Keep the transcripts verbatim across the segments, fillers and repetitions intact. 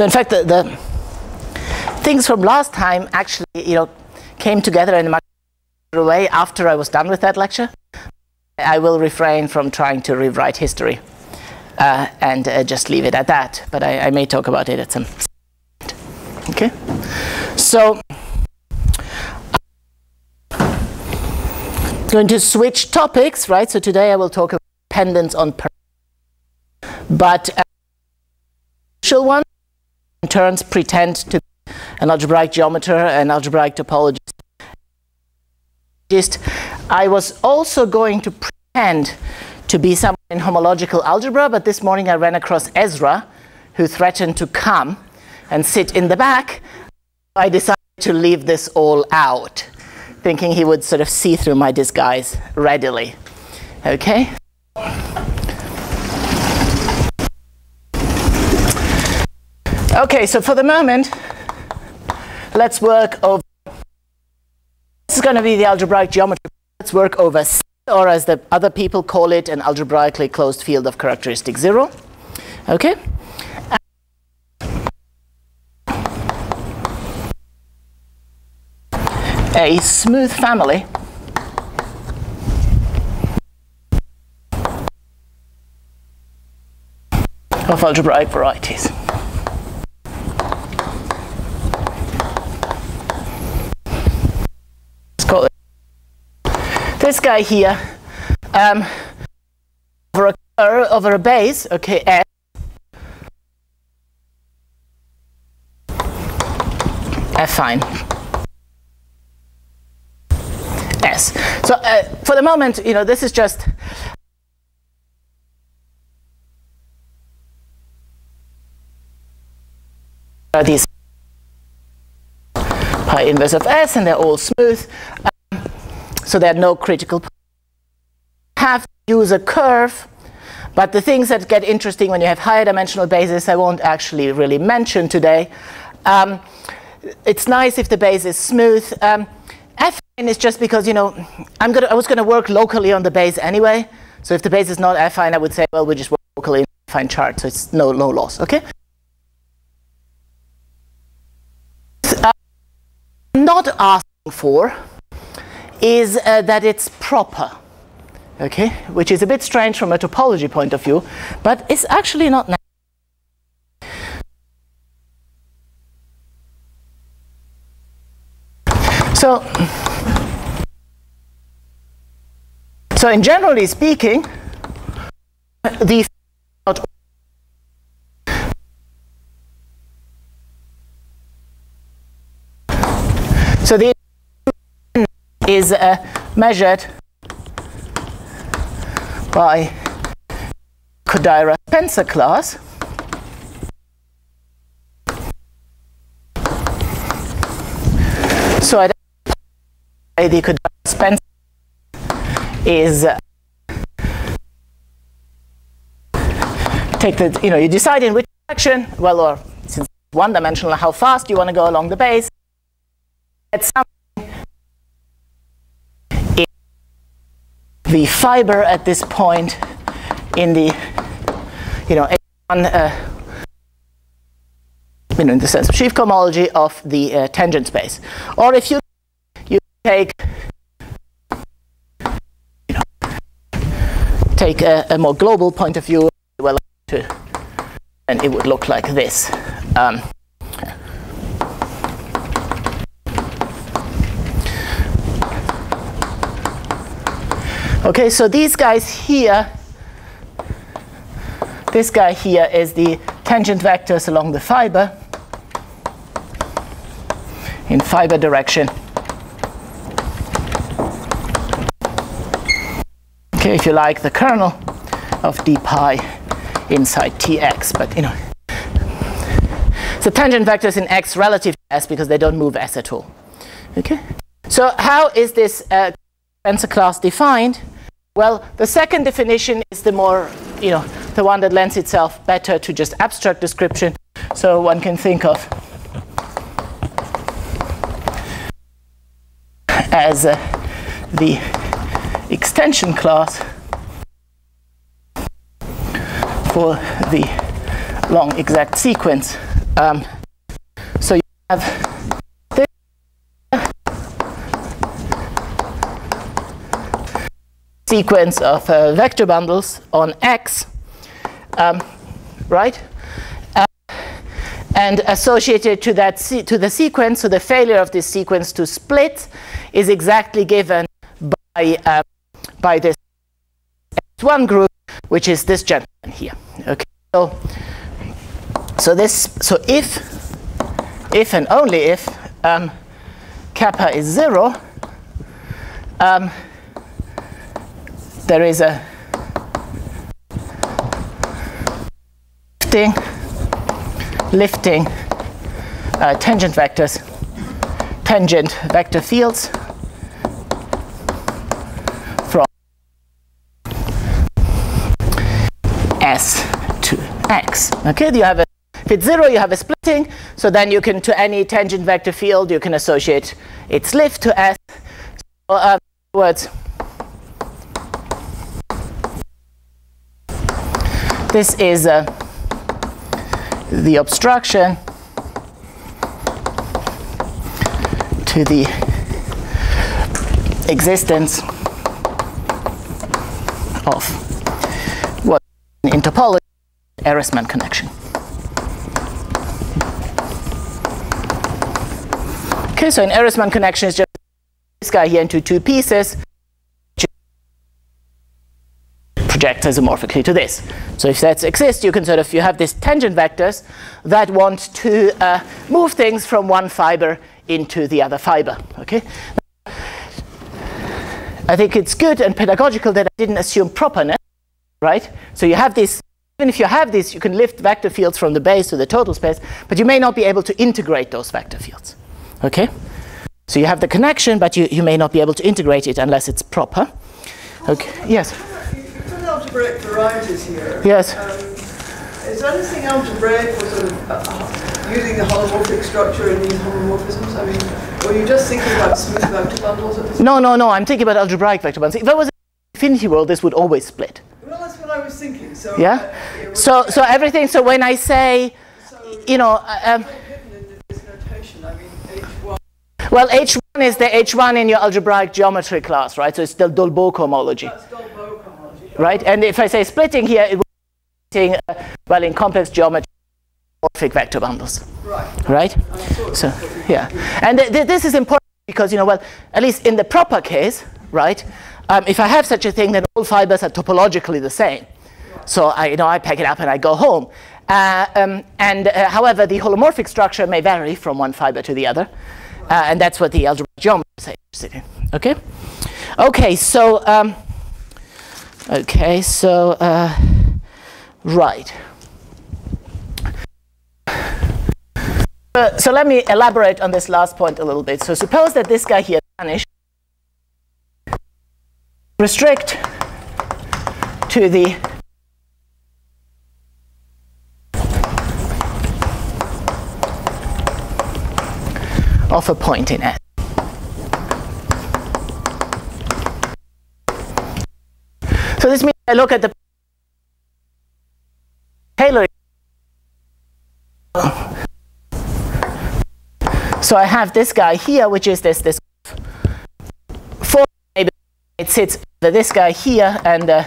So in fact, the, the things from last time actually, you know, came together in a much better way after I was done with that lecture. I will refrain from trying to rewrite history uh, and uh, just leave it at that. But I, I may talk about it at some point. Okay. So I'm going to switch topics, right? So today I will talk about dependence on per. But uh, initial one in turns pretend to be an algebraic geometer and algebraic topologist. I was also going to pretend to be someone in homological algebra, but this morning I ran across Ezra, who threatened to come and sit in the back. I decided to leave this all out, thinking he would sort of see through my disguise readily. Okay? Okay, so for the moment, let's work over. This is going to be the algebraic geometry. Let's work over C, or as the other people call it, an algebraically closed field of characteristic zero. Okay? A smooth family of algebraic varieties. This guy here, um, over a curve, over a base, okay, S, affine S. So uh, for the moment, you know, this is just uh, these pi inverse of S, and they're all smooth. So there are no critical points. Have to use a curve, but the things that get interesting when you have higher dimensional bases, I won't actually really mention today. Um, it's nice if the base is smooth. Um, affine is just because, you know, I'm gonna, I was going to work locally on the base anyway. So if the base is not affine, I would say, well, we just work locally in the affine chart, so it's no, no loss. Okay. Uh, not asking for is uh, that it's proper, okay, which is a bit strange from a topology point of view, but it's actually not necessary. So, so in generally speaking, the so the is uh, measured by Kodaira-Spencer class. So I the Kodaira-Spencer is uh, take the, you know, you decide in which direction, well, or since it's one dimensional, how fast you want to go along the base. At some the fiber at this point in the, you know, one, uh, you know, in the sense of sheaf cohomology of the uh, tangent space. Or if you you take, you know, take a, a more global point of view, well, to, and it would look like this. Um, Okay, so these guys here, this guy here is the tangent vectors along the fiber in fiber direction. Okay, if you like, the kernel of d pi inside Tx, but you know, so tangent vectors in x relative to s because they don't move s at all. Okay, so how is this uh, Spencer class defined? Well, the second definition is the more, you know, the one that lends itself better to just abstract description. So one can think of as uh, the extension class for the long exact sequence Um, so you have this sequence of uh, vector bundles on X, um, right? Uh, and associated to that to the sequence, so the failure of this sequence to split is exactly given by uh, by this X one group, which is this gentleman here. Okay, so so this so if if and only if um, kappa is zero, um, there is a lifting lifting uh, tangent vectors, tangent vector fields from S to X. Okay, you have a, if it's zero, you have a splitting. So then you can, to any tangent vector field, you can associate its lift to S. So, uh, in other words, this is uh, the obstruction to the existence of what in topology Ehresmann connection. Okay, so an Ehresmann connection is just this guy here into two pieces, which projects isomorphically to this. So if that exists, you can sort of, you have these tangent vectors that want to uh, move things from one fiber into the other fiber. Okay. I think it's good and pedagogical that I didn't assume properness, right? So you have this, even if you have this, you can lift vector fields from the base to the total space, but you may not be able to integrate those vector fields. Okay. So you have the connection, but you, you may not be able to integrate it unless it's proper. Okay. Yes. Algebraic varieties here. Yes. Um, is anything algebraic for sort of uh, using the holomorphic structure in these homomorphisms? I mean, or are you just thinking about smooth vector bundles at this No, no, no. I'm thinking about algebraic vector bundles. If there was an infinity world, this would always split. Well, that's what I was thinking. So yeah. Uh, so, so everything. So when I say, so you know, um, in this notation, I mean, H one. Well, H one is the H one in your algebraic geometry class, right? So it's still Dolbeau cohomology. That's Dolbeau cohomology. Right? And if I say splitting here, it would be uh, well in complex geometry, morphic vector bundles. Right. Right? So, yeah. And th th this is important because, you know, well, at least in the proper case, right, um, if I have such a thing, then all fibers are topologically the same. Right. So, I, you know, I pack it up and I go home. Uh, um, and, uh, however, the holomorphic structure may vary from one fiber to the other. Uh, and that's what the algebraic geometry is interested in. Okay? Okay, so, um, okay, so, uh, right. Uh, so let me elaborate on this last point a little bit. So suppose that this guy here vanished. Restrict to the of a point in S. So this means I look at the Taylor. So I have this guy here, which is this this four. Maybe it sits under this guy here, and uh,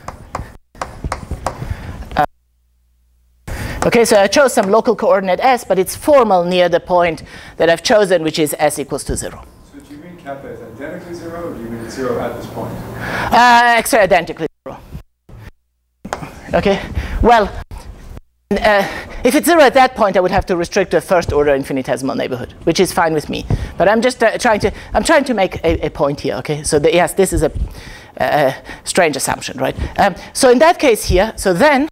uh, okay. So I chose some local coordinate S, but it's formal near the point that I've chosen, which is S equals to zero. So do you mean kappa is identically zero, or do you mean zero at this point? Uh, extra identically zero. Okay. Well. Uh, if it's zero at that point, I would have to restrict the first order infinitesimal neighborhood, which is fine with me. But I'm just uh, trying to I'm trying to make a, a point here. Okay, so the, yes, this is a, a strange assumption, right? Um, so in that case here, so then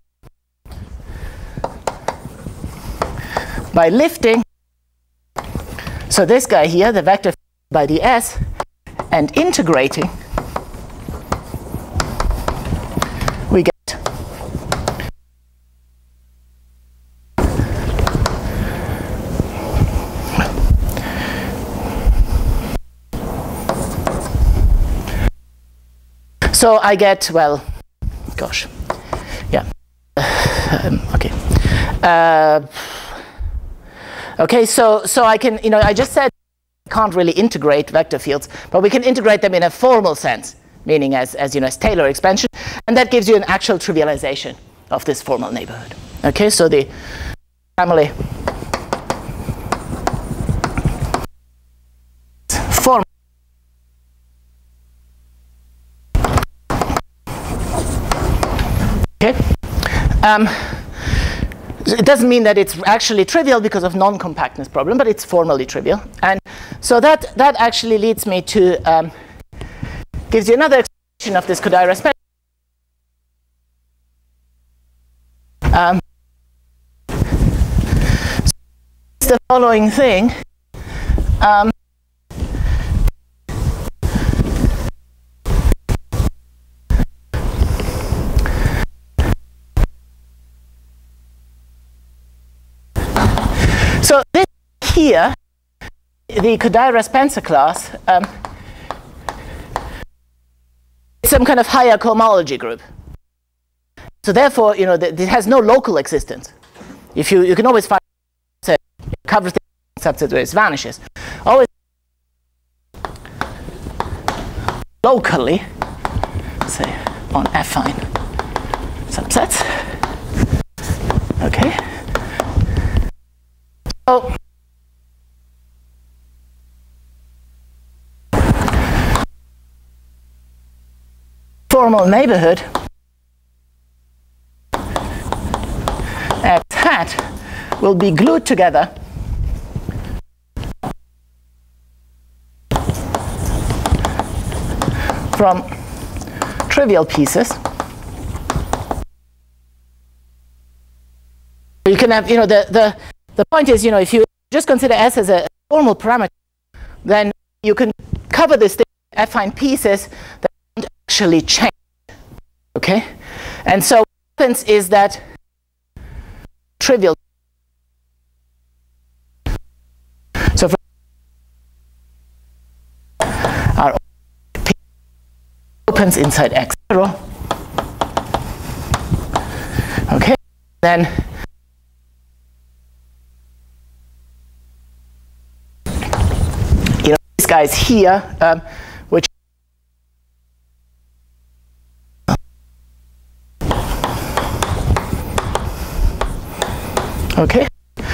by lifting, so this guy here, the vector by the S, and integrating, we get So I get, well, gosh, yeah, um, okay. Uh, Okay, so so I can, you know, I just said we can't really integrate vector fields, but we can integrate them in a formal sense, meaning as, as you know, as Taylor expansion, and that gives you an actual trivialization of this formal neighborhood. Okay, so the family form. Okay. Um, it doesn't mean that it's actually trivial because of non-compactness problem, but it's formally trivial. And so that, that actually leads me to, um, gives you another expression of this Kodaira spectrum. Um, it's the following thing. Um, So this here, the Kodaira-Spencer class, um, is some kind of higher cohomology group. So therefore, you know, th it has no local existence. If you you can always find say, cover things subset where it vanishes. Always locally, say on affine subsets. Okay. So formal neighborhood X hat will be glued together from trivial pieces. You can have, you know, the the The point is, you know, if you just consider S as a formal parameter, then you can cover this thing with affine pieces that don't actually change. Okay? And so what happens is that trivial. So for our opens inside X zero. Okay? Then guys here, um, which okay.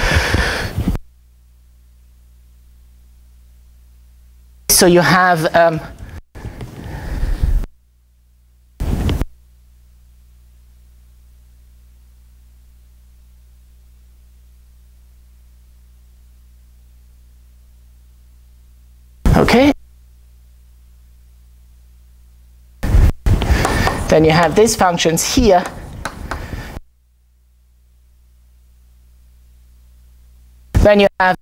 So you have um, okay. Then you have these functions here. Then you have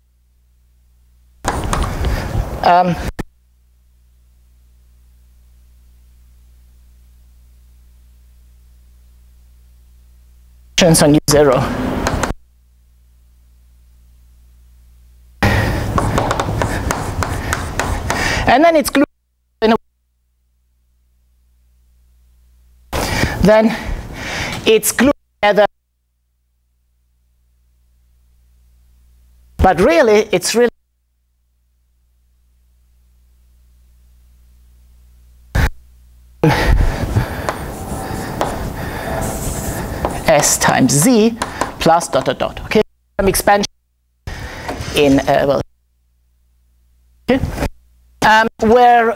um, functions on U zero. And then it's glued in a then it's glued together. But really, it's really S times Z plus dot dot dot. Okay, some expansion in uh, well, okay, um, where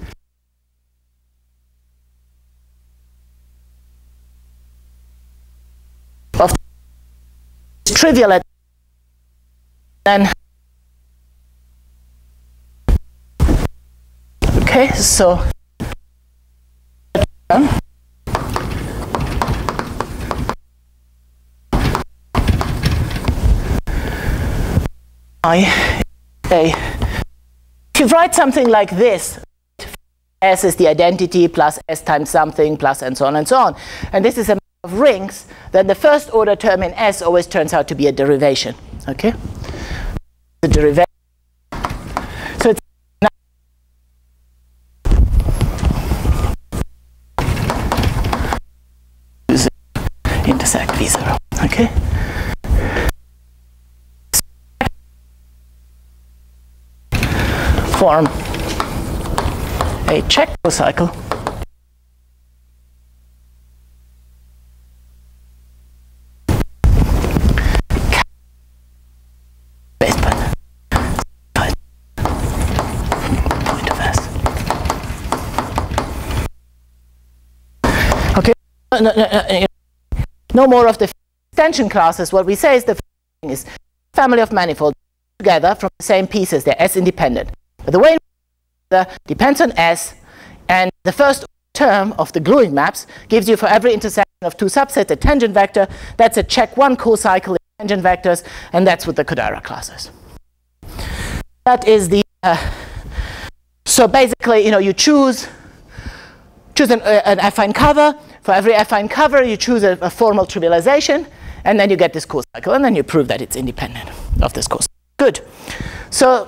of trivial at then. Okay, so I a if you write something like this, S is the identity plus S times something plus and so on and so on, and this is a map of rings, then the first order term in S always turns out to be a derivation. Okay, the derivation. So it's intersect V zero. Okay. form a check cocycle okay, no, no, no, no more of the extension classes. What we say is the thing is family of manifolds together from the same pieces. They're S independent. But the way it depends on S, and the first term of the gluing maps gives you for every intersection of two subsets a tangent vector. That's a check one cocycle in tangent vectors, and that's what the Kodaira class is. That is the uh, so basically, you know, you choose choose an, uh, an affine cover. For every affine cover, you choose a, a formal trivialization, and then you get this cocycle, and then you prove that it's independent of this cocycle. Good. So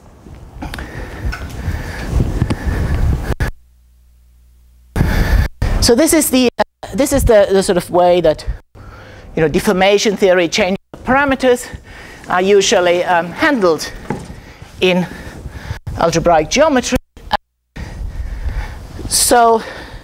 so this is the uh, this is the, the sort of way that, you know, deformation theory changes parameters are usually um, handled in algebraic geometry. So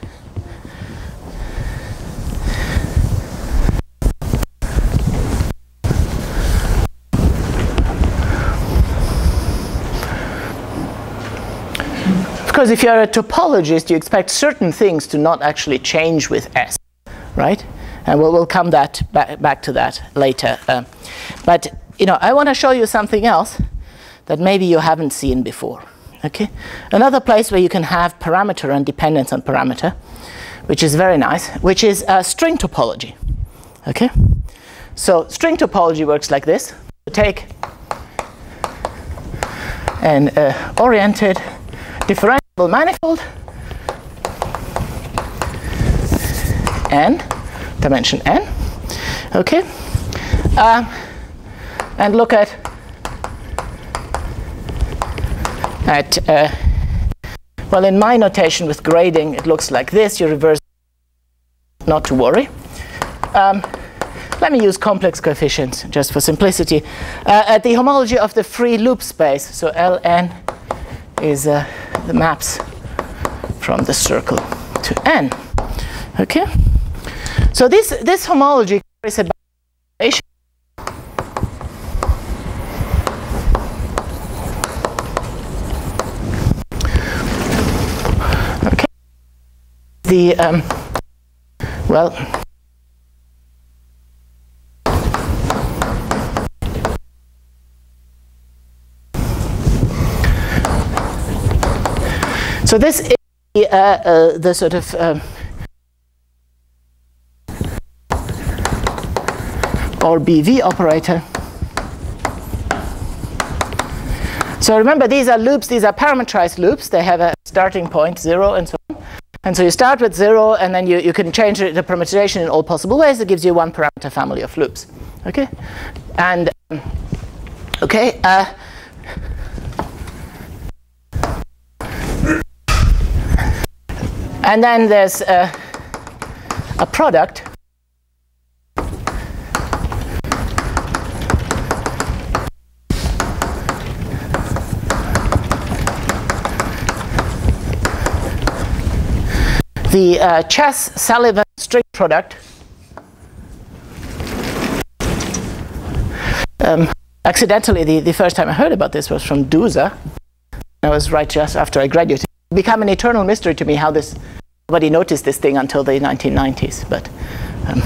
of course, if you're a topologist, you expect certain things to not actually change with S, right? And we'll, we'll come that back, back to that later. Uh, but you know, I want to show you something else that maybe you haven't seen before. Okay, another place where you can have parameter and dependence on parameter, which is very nice, which is uh, string topology. Okay, so string topology works like this. You take an uh, oriented differentiable manifold n, dimension n. Okay, um, and look at at uh, well, in my notation with grading, it looks like this. You reverse, not to worry. Um, let me use complex coefficients just for simplicity. Uh, at the homology of the free loop space, so Ln is uh, the maps from the circle to n. Okay, so this this homology carries a boundation. Okay, the um, well. So this is the, uh, uh, the sort of um, or B V operator. So remember, these are loops, these are parametrized loops. They have a starting point, zero, and so on. And so you start with zero, and then you, you can change the parameterization in all possible ways. It gives you one parameter family of loops. Okay? And, um, okay, uh, and then there's uh, a product the uh, Chess-Sullivan string product. Um, accidentally, the, the first time I heard about this was from Dusa. I was right just after I graduated. It became an eternal mystery to me how this nobody noticed this thing until the nineteen nineties. But um,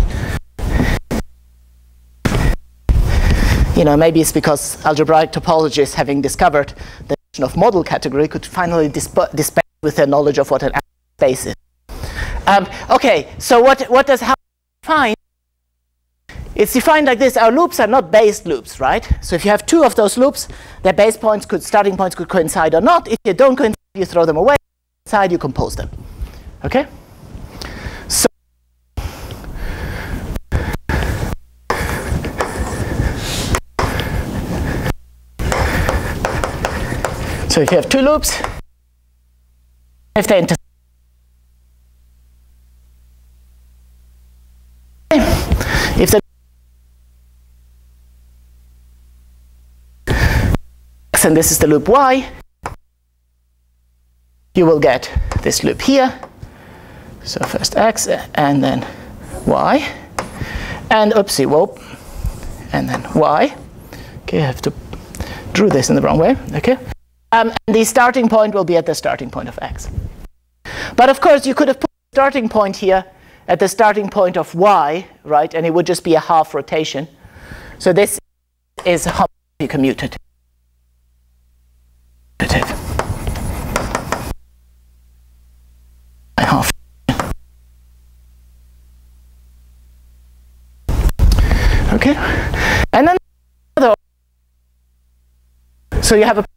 you know, maybe it's because algebraic topologists, having discovered the notion of model category, could finally disp dispense with their knowledge of what an space is. Um, okay, so what what does how define? It's defined like this. Our loops are not based loops, right? So if you have two of those loops, their base points could starting points could coincide or not. If they don't coincide, you throw them away. Inside, you compose them. Okay? So So if you have two loops, if they intersect, if the and this is the loop y, you will get this loop here. So first x and then y. And oopsie, whoop. And then y. Okay, I have to drew this in the wrong way. Okay. Um, and the starting point will be at the starting point of x. But of course, you could have put the starting point here at the starting point of y, right? And it would just be a half rotation. So this is homotopy commutative. Half. Okay. And then the so you have a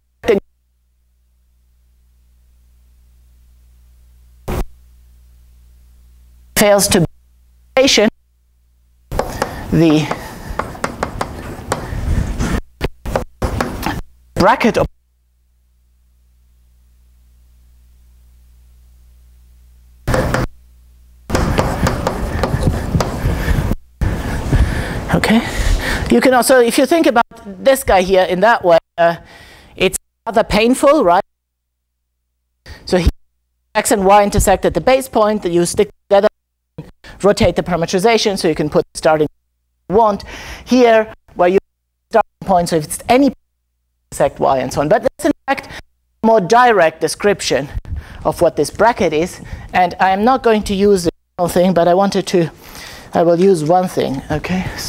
fails to be the bracket of okay. You can also, if you think about this guy here in that way, uh, it's rather painful, right? So here, x and y intersect at the base point, that you stick together, rotate the parametrization, so you can put the starting point you want. Here, where you starting point, so if it's any intersect y and so on. But that's in fact a more direct description of what this bracket is. And I am not going to use the whole thing, but I wanted to, I will use one thing, okay? So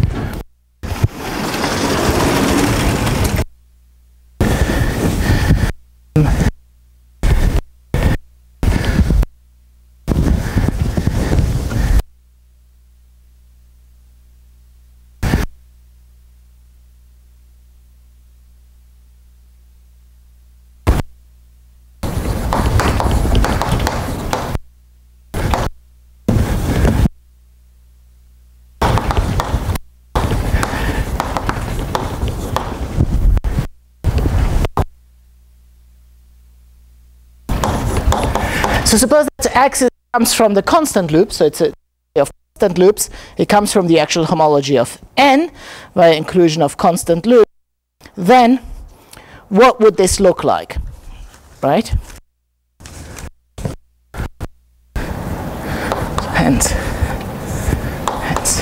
So suppose that x comes from the constant loop, so it's a of constant loops. It comes from the actual homology of n by inclusion of constant loop. Then, what would this look like, right? So hence, hence.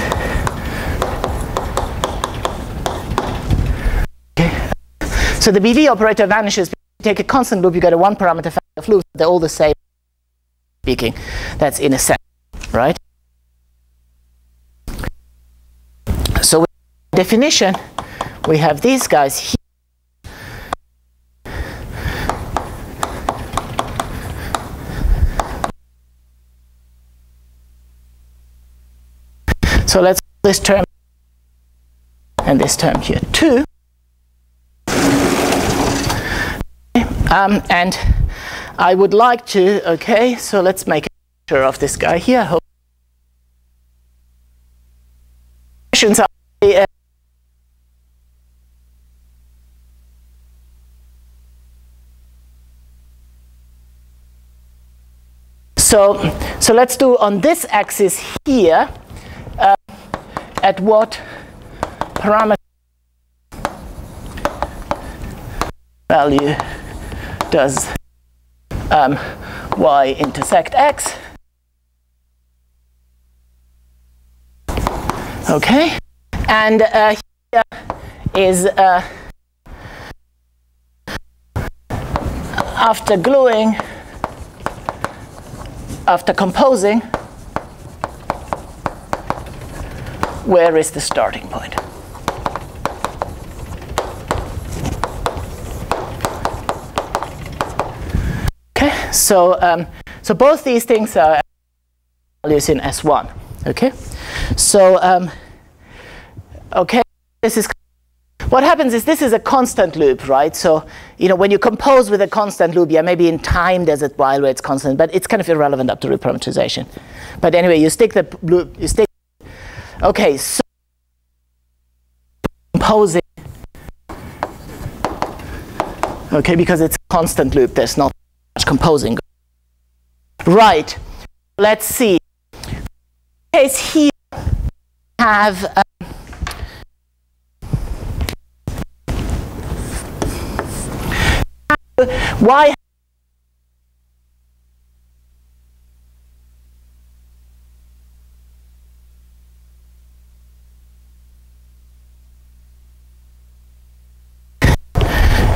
Okay. So the B V operator vanishes. You take a constant loop, you get a one-parameter family of loops. They're all the same. Speaking, that's in a sense, right? So with definition, we have these guys here. So let's call this term and this term here too. Um, and I would like to, okay, so let's make a picture of this guy here. Hope questions are, uh, so, so let's do on this axis here, uh, at what parameter value does Um, y intersect x. Okay, and uh, here is uh, after gluing, after composing, where is the starting point? So, um, so both these things are values in S one. Okay, so um, okay, this is what happens is this is a constant loop, right? So you know when you compose with a constant loop, yeah, maybe in time there's a while where it's constant, but it's kind of irrelevant up to reparametrization. But anyway, you stick the loop, you stick. Okay, so composing. Okay, because it's a constant loop, there's not much composing. Right. Let's see. Case here have um, y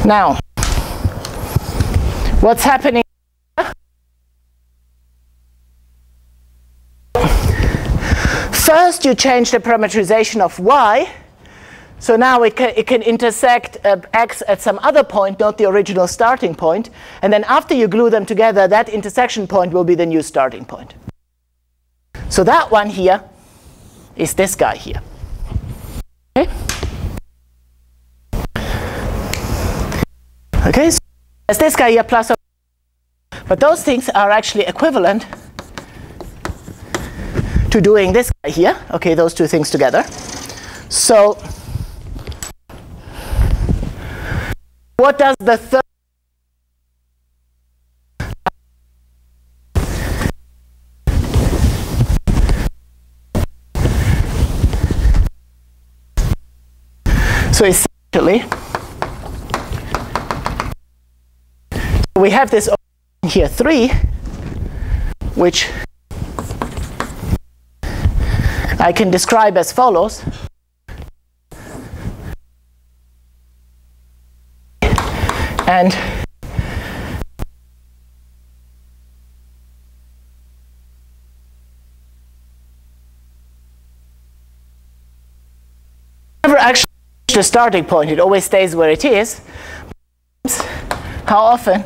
Now, what's happening? First, you change the parameterization of y. So now it can, it can intersect uh, x at some other point, not the original starting point. And then after you glue them together, that intersection point will be the new starting point. So that one here is this guy here. Okay? Okay, so there's this guy here plus, but those things are actually equivalent to doing this guy here. Okay, those two things together. So what does the third so essentially we have this here three, which I can describe as follows. And never actually reach the starting point, it always stays where it is. How often?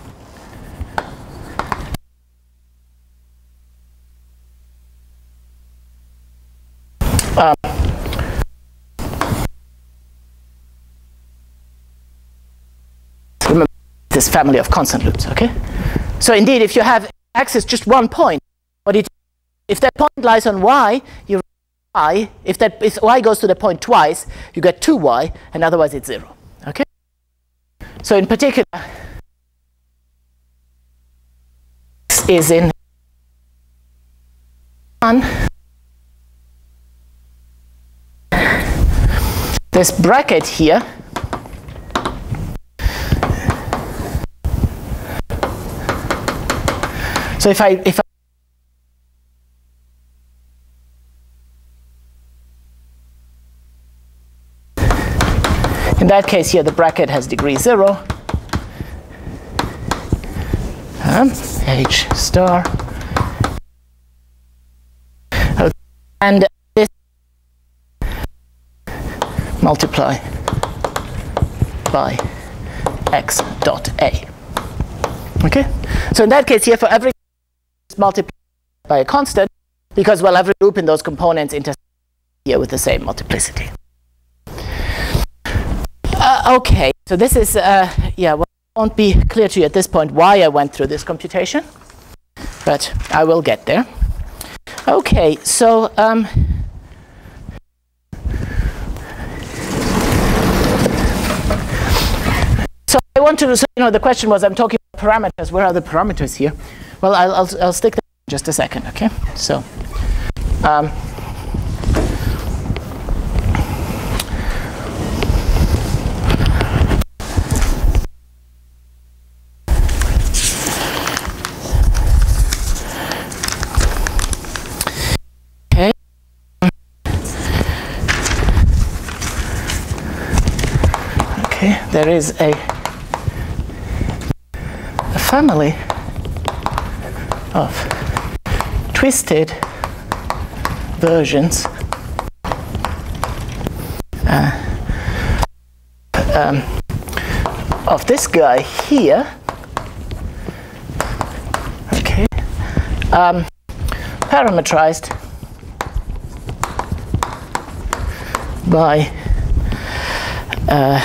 Um, remember this family of constant loops, okay? So indeed, if you have x is just one point, but it, if that point lies on y, you y. If that if y goes to the point twice, you get two y, and otherwise it's zero. Okay. So in particular, x is in one. This bracket here so if I if I in that case here the bracket has degree zero, um, h star, okay. And this multiply by x dot a. Okay, so in that case here for every multiplied by a constant, because well every loop in those components intersects here with the same multiplicity. Uh, okay, so this is uh, yeah, well, it won't be clear to you at this point why I went through this computation, but I will get there. Okay, so um, so I want to, so, you know, the question was, I'm talking about parameters. Where are the parameters here? Well, I'll I'll, I'll stick that in just a second. Okay, so. Um, There is a, a family of twisted versions uh, um, of this guy here, okay, um, parametrized by uh,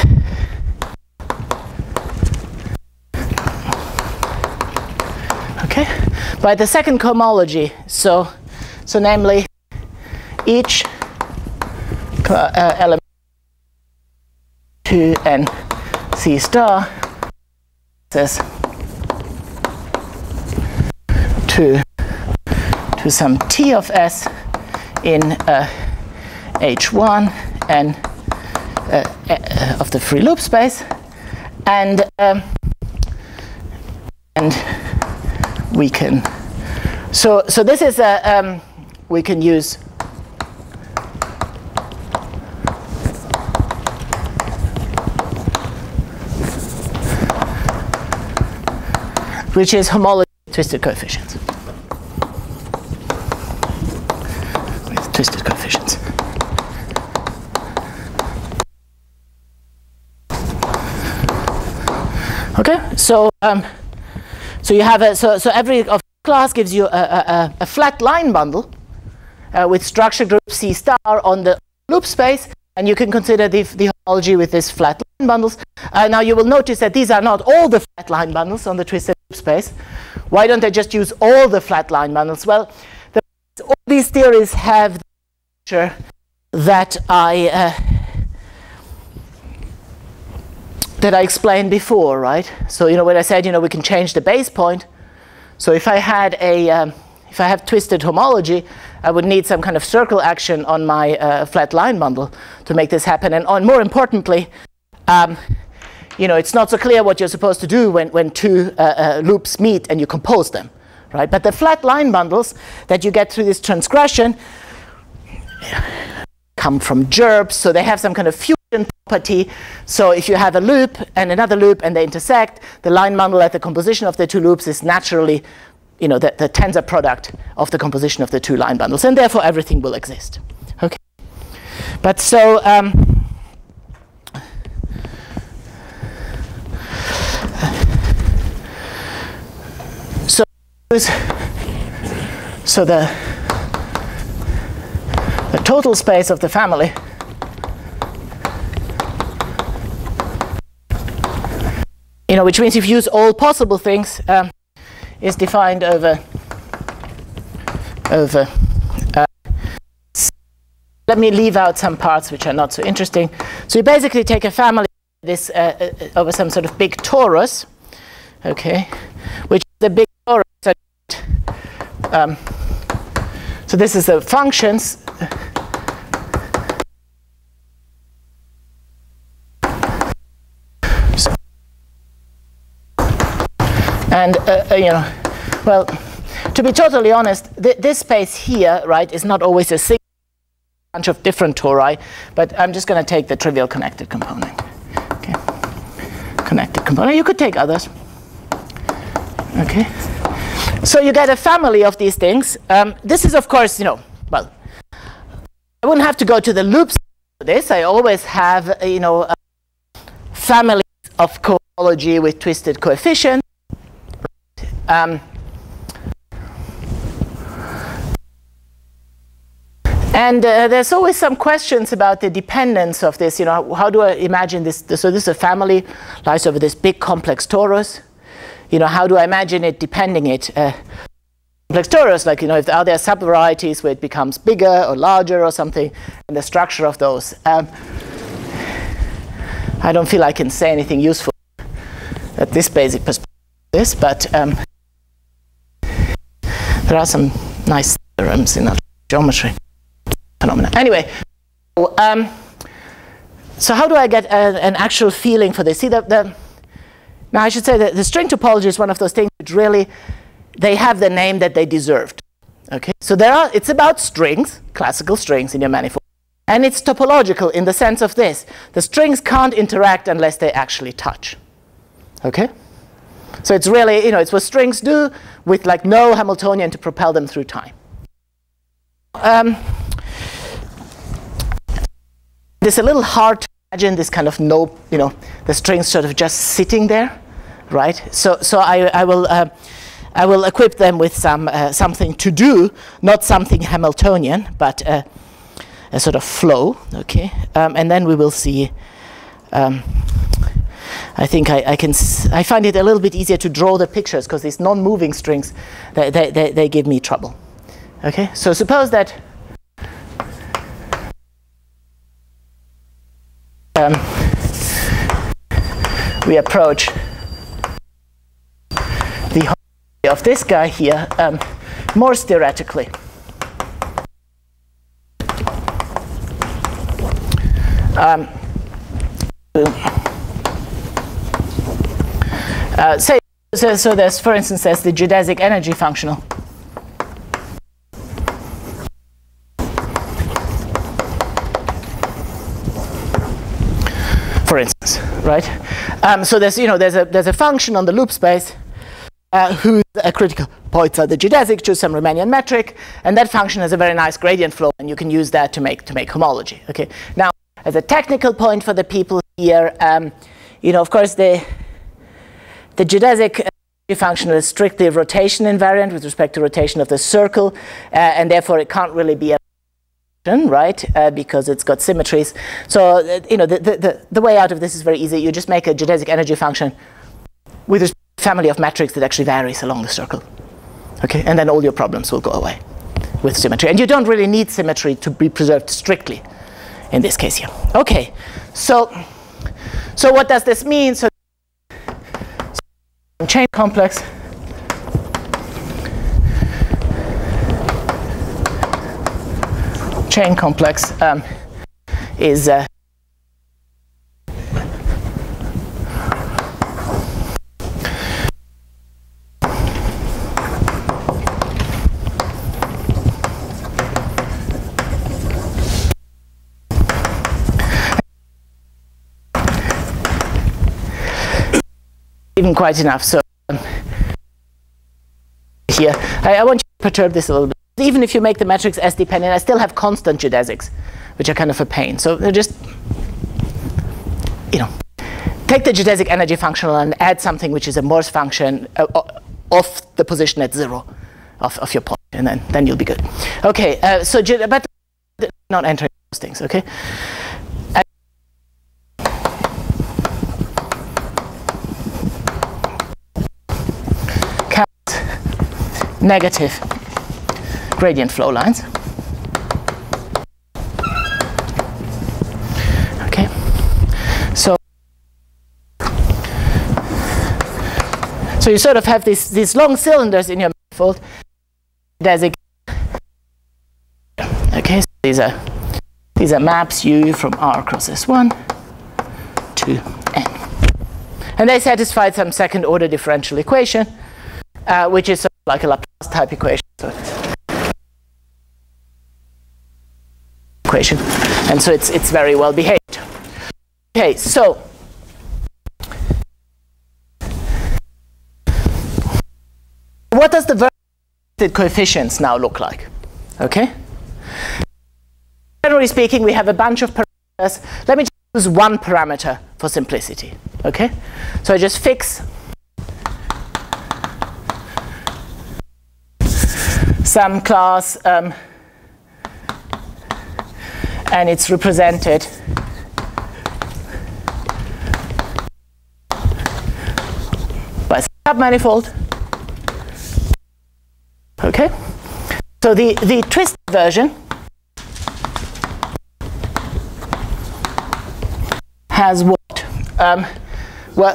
by the second cohomology, so so namely each uh, element two and c star says to to some t of s in uh, H one and uh, uh, of the free loop space, and um, and we can so so this is a um, we can use which is homology with twisted coefficients. With twisted coefficients. Okay, so um, so you have a so so every of class gives you a, a, a flat line bundle uh, with structure group C star on the loop space, and you can consider the the homology with this flat line bundles. Uh, now you will notice that these are not all the flat line bundles on the twisted loop space. Why don't I just use all the flat line bundles? Well, the, all these theories have the feature that I. Uh, that I explained before, right? So, you know, when I said, you know, we can change the base point. So if I had a, um, if I have twisted homology, I would need some kind of circle action on my uh, flat line bundle to make this happen. And on, more importantly, um, you know, it's not so clear what you're supposed to do when, when two uh, uh, loops meet and you compose them, right? But the flat line bundles that you get through this transgression come from gerbs, so they have some kind of fusion property. So if you have a loop and another loop and they intersect, the line bundle at the composition of the two loops is naturally, you know, the, the tensor product of the composition of the two line bundles, and therefore everything will exist. Okay, but so um, so so the the total space of the family you know, which means if you use all possible things, um, is defined over over uh, let me leave out some parts which are not so interesting. So you basically take a family this uh, uh, over some sort of big torus, okay, which is the big torus. Um, so this is the functions. So, and uh, uh, you know, well, to be totally honest, th this space here, right, is not always a single bunch of different tori, but I'm just going to take the trivial connected component. Okay, connected component. You could take others. Okay. So you get a family of these things. Um, this is, of course, you know, well, I wouldn't have to go to the loops for this. I always have, uh, you know, uh, families of cohomology with twisted coefficients. Um, and uh, there's always some questions about the dependence of this. You know, how do I imagine this? So this is a family, lies over this big complex torus. You know, how do I imagine it depending it? Uh, complex torus, like, you know, if are there subvarieties where it becomes bigger or larger or something, and the structure of those. Um, I don't feel I can say anything useful at this basic perspective, this, but um, there are some nice theorems in geometry phenomena. Anyway, so, um, so how do I get a, an actual feeling for this? See, the, the Now, I should say that the string topology is one of those things which really, they have the name that they deserved. Okay, so there are, it's about strings, classical strings in your manifold, and it's topological in the sense of this: the strings can't interact unless they actually touch. Okay, so it's really, you know, it's what strings do with like no Hamiltonian to propel them through time. Um, it's a little hard to imagine this kind of no, you know, the strings sort of just sitting there, right? So, so I, I will, uh, I will equip them with some uh, something to do, not something Hamiltonian, but uh, a sort of flow, okay? Um, and then we will see. Um, I think I, I can. S I find it a little bit easier to draw the pictures because these non-moving strings, they, they, they, they give me trouble. Okay, so suppose that. Um, we approach the homology of this guy here um, more theoretically. Um, uh, say, so, so there's, for instance, there's the geodesic energy functional. For instance, right? Um, so there's, you know, there's a there's a function on the loop space uh, whose uh, critical points are the geodesic, choose some Riemannian metric, and that function has a very nice gradient flow, and you can use that to make to make homology. Okay. Now, as a technical point for the people here, um, you know, of course, the the geodesic function is strictly rotation invariant with respect to rotation of the circle, uh, and therefore it can't really be a function, right? Uh, because it's got symmetries. So, uh, you know, the, the the way out of this is very easy. You just make a geodesic energy function with respect to a family of metrics that actually varies along the circle. Okay, and then all your problems will go away with symmetry, and you don't really need symmetry to be preserved strictly in this case here. Okay, so so what does this mean? So chain complex chain complex um, is uh, even quite enough. So um, here, I, I want you to perturb this a little bit. Even if you make the metrics S dependent, I still have constant geodesics, which are kind of a pain. So just, you know, take the geodesic energy functional and add something which is a Morse function uh, of the position at zero of, of your point, and then, then you'll be good. Okay, uh, so but not entering those things, okay? Negative gradient flow lines. Okay, so so you sort of have these these long cylinders in your manifold. Geodesic. Okay, so these are these are maps U from R cross S one to N, and they satisfy some second order differential equation, uh, which is sort of like a Laplace type equation. So equation, and so it's it's very well behaved. Okay, so what does the vertex coefficients now look like? Okay. Generally speaking, we have a bunch of parameters. Let me just use one parameter for simplicity. Okay, so I just fix some class, um, and it's represented by submanifold. Okay, so the the twisted version has what? Um, well,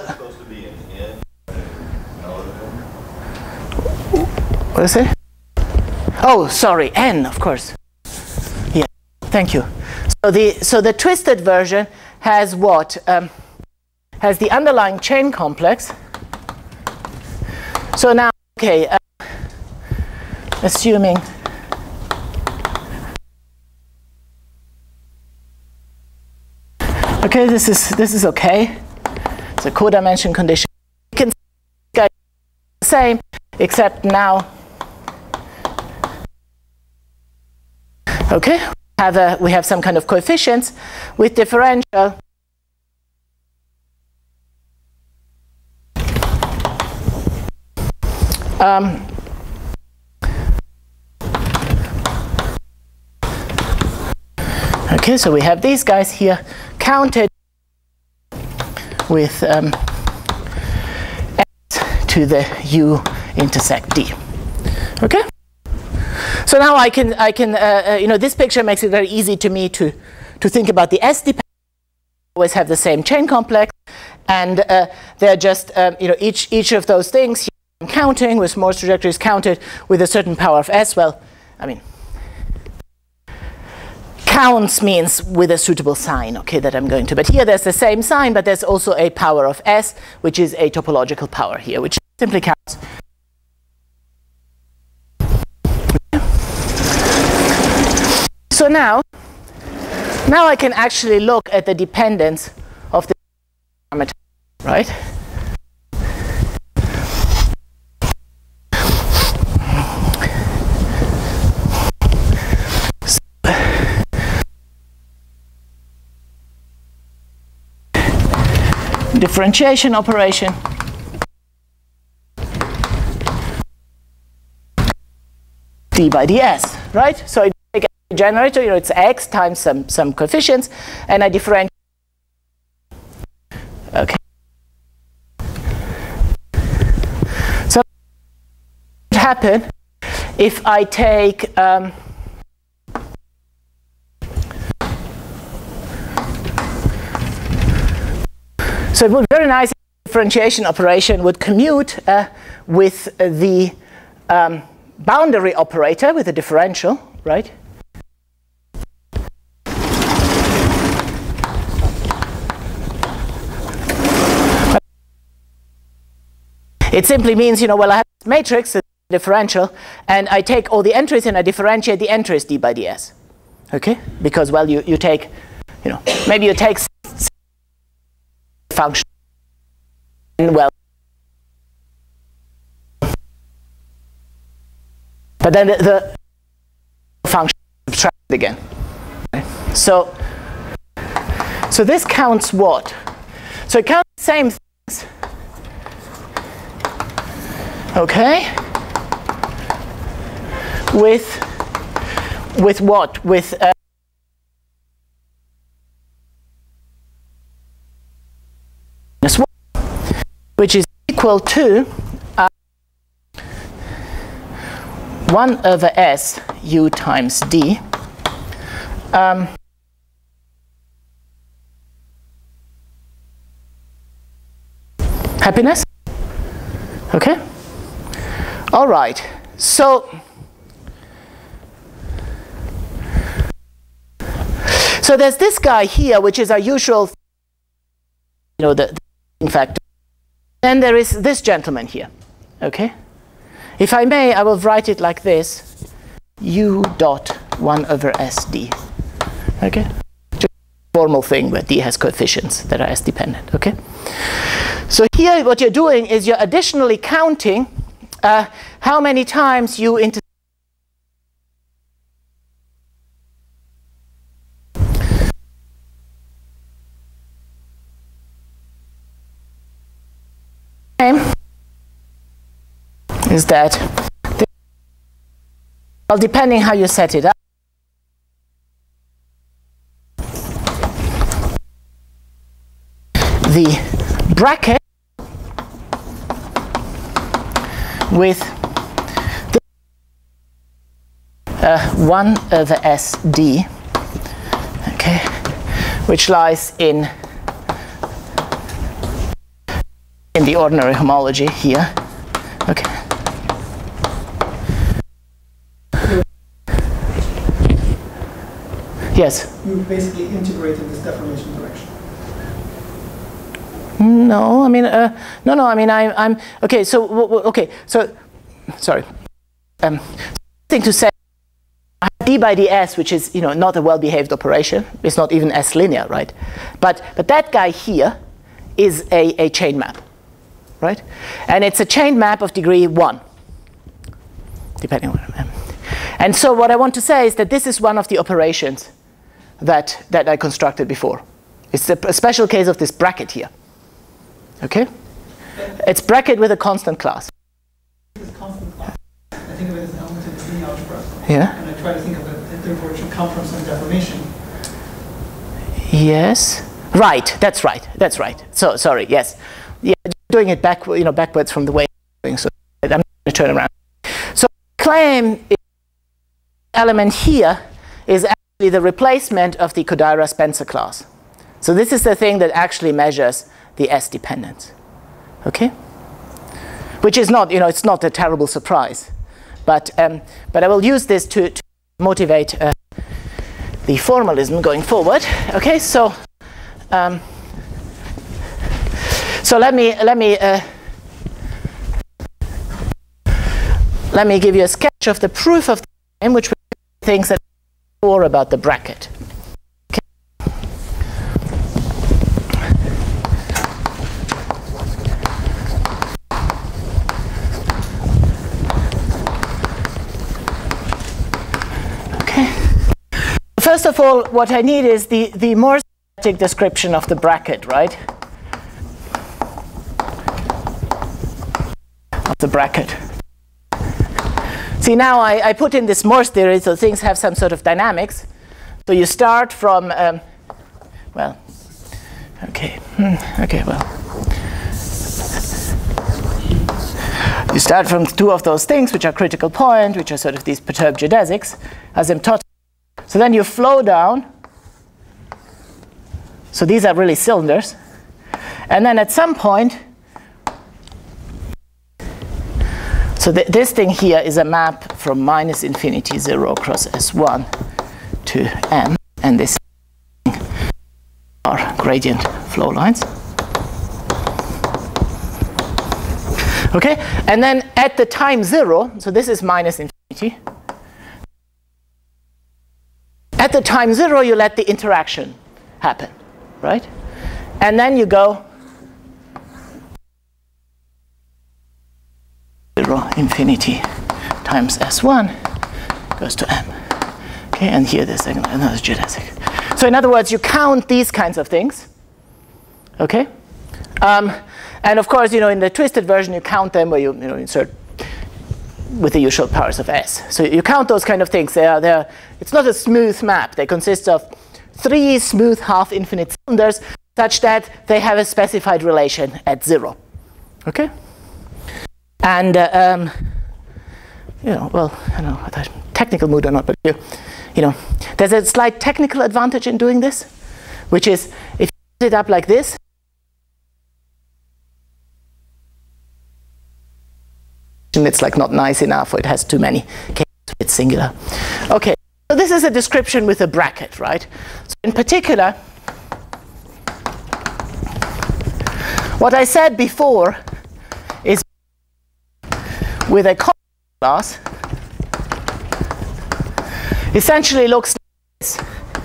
what is it? Oh, sorry, N, of course. Yeah, thank you. So the so the twisted version has what? Um, has the underlying chain complex. So now, okay, uh, assuming okay, this is this is okay. It's a codimension condition. You can see the same, except now. Okay, we have, a, we have some kind of coefficients with differential. Um, okay, so we have these guys here counted with um, x to the u intersect d. Okay. So now I can, I can, uh, uh, you know, this picture makes it very easy to me to, to think about the S dependent. Always have the same chain complex, and uh, they're just, um, you know, each each of those things I'm counting with Morse trajectories counted with a certain power of S. Well, I mean, counts means with a suitable sign, okay, that I'm going to. But here there's the same sign, but there's also a power of S, which is a topological power here, which simply counts. So now, now I can actually look at the dependence of the parameter, right? differentiation operation. D by ds, right? So I take a generator, you know, it's x times some, some coefficients, and I differentiate. Okay. So what would happen if I take um, so it would be very nice if the differentiation operation would commute uh, with uh, the um, boundary operator with a differential, right? It simply means, you know, well, I have this matrix, a differential, and I take all the entries and I differentiate the entries d by ds. Okay? Because, well, you, you take, you know, maybe you take function, and well, but then the, the function is subtracted again. Okay. So, so this counts what? So it counts the same things. Okay. With with what? With uh, which is equal to uh, one over s u times d. Um, happiness? Okay? All right. So, so there's this guy here, which is our usual, you know, the, the factor. Then there is this gentleman here, okay? If I may, I will write it like this, u dot one over s d, okay? Just a formal thing where d has coefficients that are s dependent, okay? So here what you're doing is you're additionally counting uh, how many times you inter is that, well, depending how you set it up, the bracket with the, uh, one over s d, okay, which lies in in the ordinary homology here, okay. Yes? You basically integrated this deformation direction. No, I mean, uh, no, no, I mean, I, I'm, okay, so, w w okay, so, sorry. Um, thing to say, I have d by ds, which is, you know, not a well-behaved operation. It's not even S-linear, right? But, but that guy here is a, a chain map, right? And it's a chain map of degree one, depending on what I'm. And so what I want to say is that this is one of the operations that, that I constructed before. It's a, a special case of this bracket here. Okay? It's bracket with a constant class. This constant class, I think of it as an element of the Lie algebra. Yeah. And I try to think of it, that therefore it should come from some deformation. Yes. Right. That's right. That's right. So sorry. Yes. Yeah. Doing it back, you know, backwards from the way I'm doing. So I'm going to turn around. So claim element here is actually the replacement of the Kodaira-Spencer class. So this is the thing that actually measures the S dependence, okay? Which is not, you know, it's not a terrible surprise, but um, but I will use this to, to motivate uh, the formalism going forward. Okay, so um, so let me let me uh, let me give you a sketch of the proof of the in which we things that before about the bracket. First of all, what I need is the, the more symplectic description of the bracket, right? the bracket. See, now I, I put in this Morse theory, so things have some sort of dynamics. So you start from, um, well, okay, hmm, okay, well. You start from two of those things, which are critical point, which are sort of these perturbed geodesics, asymptotic. So then you flow down. So these are really cylinders. And then at some point, so th this thing here is a map from minus infinity zero across S one to M, and this are gradient flow lines. Okay, and then at the time zero, so this is minus infinity. At the time zero, you let the interaction happen, right? And then you go zero infinity times S one goes to M. Okay, and here there's another geodesic. So in other words, you count these kinds of things. Okay, um, and of course, you know, in the twisted version, you count them where you, you know, insert with the usual powers of S. So you count those kind of things. They are, they are, it's not a smooth map. They consist of three smooth half-infinite cylinders such that they have a specified relation at zero. Okay. And, uh, um, you know, well, I don't know whether technical mood or not, but you, you know, there's a slight technical advantage in doing this, which is if you set it up like this, it's like not nice enough, or it has too many cases, it's singular. Okay, so this is a description with a bracket, right? So in particular, what I said before is with a constant class essentially looks like this.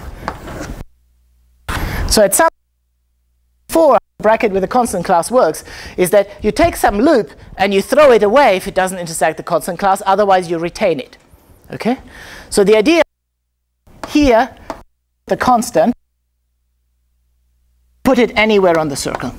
So at some before bracket with a constant class works is that you take some loop and you throw it away if it doesn't intersect the constant class, otherwise you retain it. Okay? So the idea here, the constant, put it anywhere on the circle.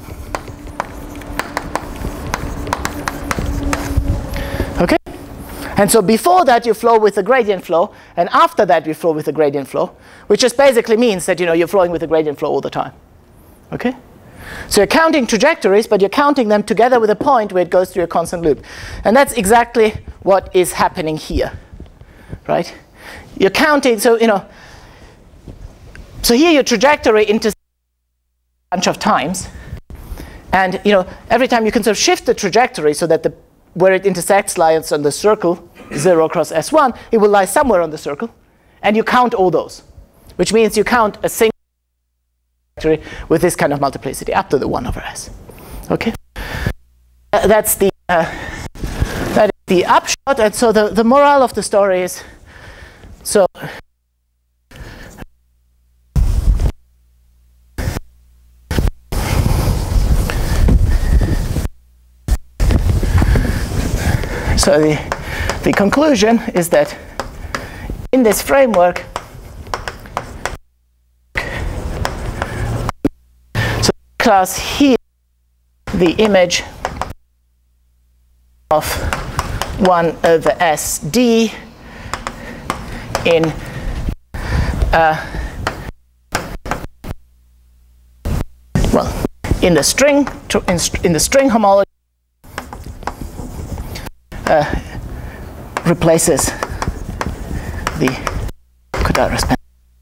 Okay? And so before that you flow with the gradient flow, and after that you flow with the gradient flow, which just basically means that, you know, you're flowing with the gradient flow all the time. Okay? So you're counting trajectories, but you're counting them together with a point where it goes through a constant loop. And that's exactly what is happening here, right? You're counting, so, you know, so here your trajectory intersects a bunch of times. And, you know, every time you can sort of shift the trajectory so that the, where it intersects lies on the circle, zero across S one, it will lie somewhere on the circle. And you count all those, which means you count a single with this kind of multiplicity up to the one over S. Okay, uh, that's the uh, that is the upshot. And so the the moral of the story is, so so the the conclusion is that in this framework, class here, the image of one over S D in uh, well in the string in, st in the string homology uh, replaces the could I respond?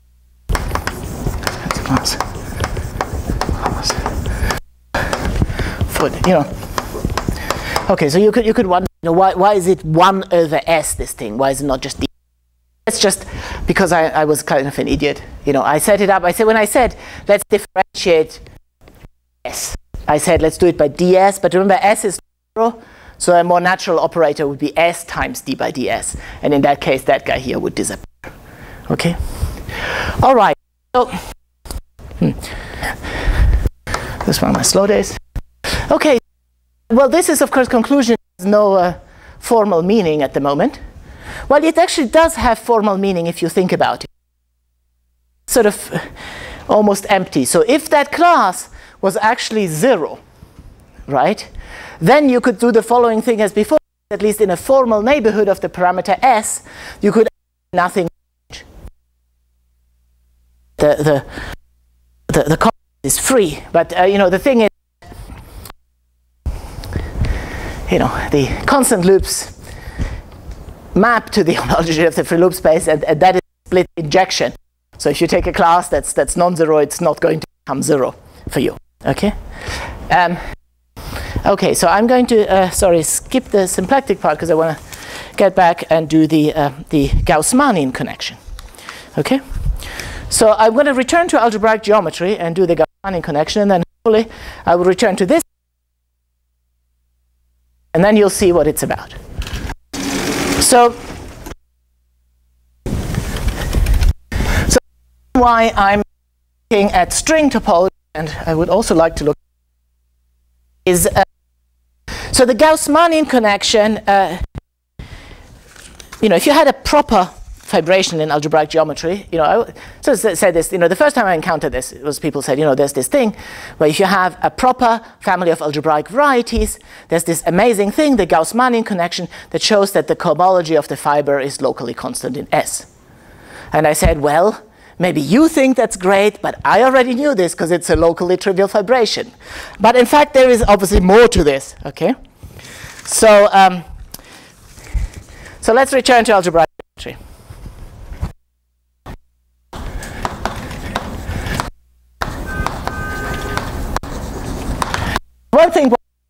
You know, okay. So you could you could wonder, you know, why why is it one over S, this thing? Why is it not just D? It's just because I I was kind of an idiot. You know, I set it up. I said when I said let's differentiate S, I said let's do it by ds. But remember, S is zero, so a more natural operator would be S times d by ds, and in that case, that guy here would disappear. Okay. All right. So hmm. this one of my slow days. Okay, well, this is, of course, conclusion has no uh, formal meaning at the moment. Well, it actually does have formal meaning if you think about it. Sort of uh, almost empty. So if that class was actually zero, right, then you could do the following thing as before. at least in a formal neighborhood of the parameter S, you could nothing change. The the the, the constant is free, but uh, you know the thing is, you know the constant loops map to the homology of the free loop space, and, and that is split injection. So if you take a class that's that's non-zero, it's not going to become zero for you. Okay. Um, okay. So I'm going to uh, sorry skip the symplectic part because I want to get back and do the uh, the Gauss-Manin connection. Okay. So I'm going to return to algebraic geometry and do the Gauss-Manin connection, and then hopefully I will return to this, and then you'll see what it's about. So, so why I'm looking at string topology, and I would also like to look is uh, so the Gauss-Manin connection. Uh, you know, if you had a proper fibration in algebraic geometry, you know, I so say this. You know, the first time I encountered this, it was people said, you know, there's this thing where if you have a proper family of algebraic varieties, there's this amazing thing, the Gauss-Manin connection, that shows that the cohomology of the fiber is locally constant in S. And I said, well, maybe you think that's great, but I already knew this because it's a locally trivial fibration. But in fact, there is obviously more to this. Okay, so um, so let's return to algebraic geometry. One thing,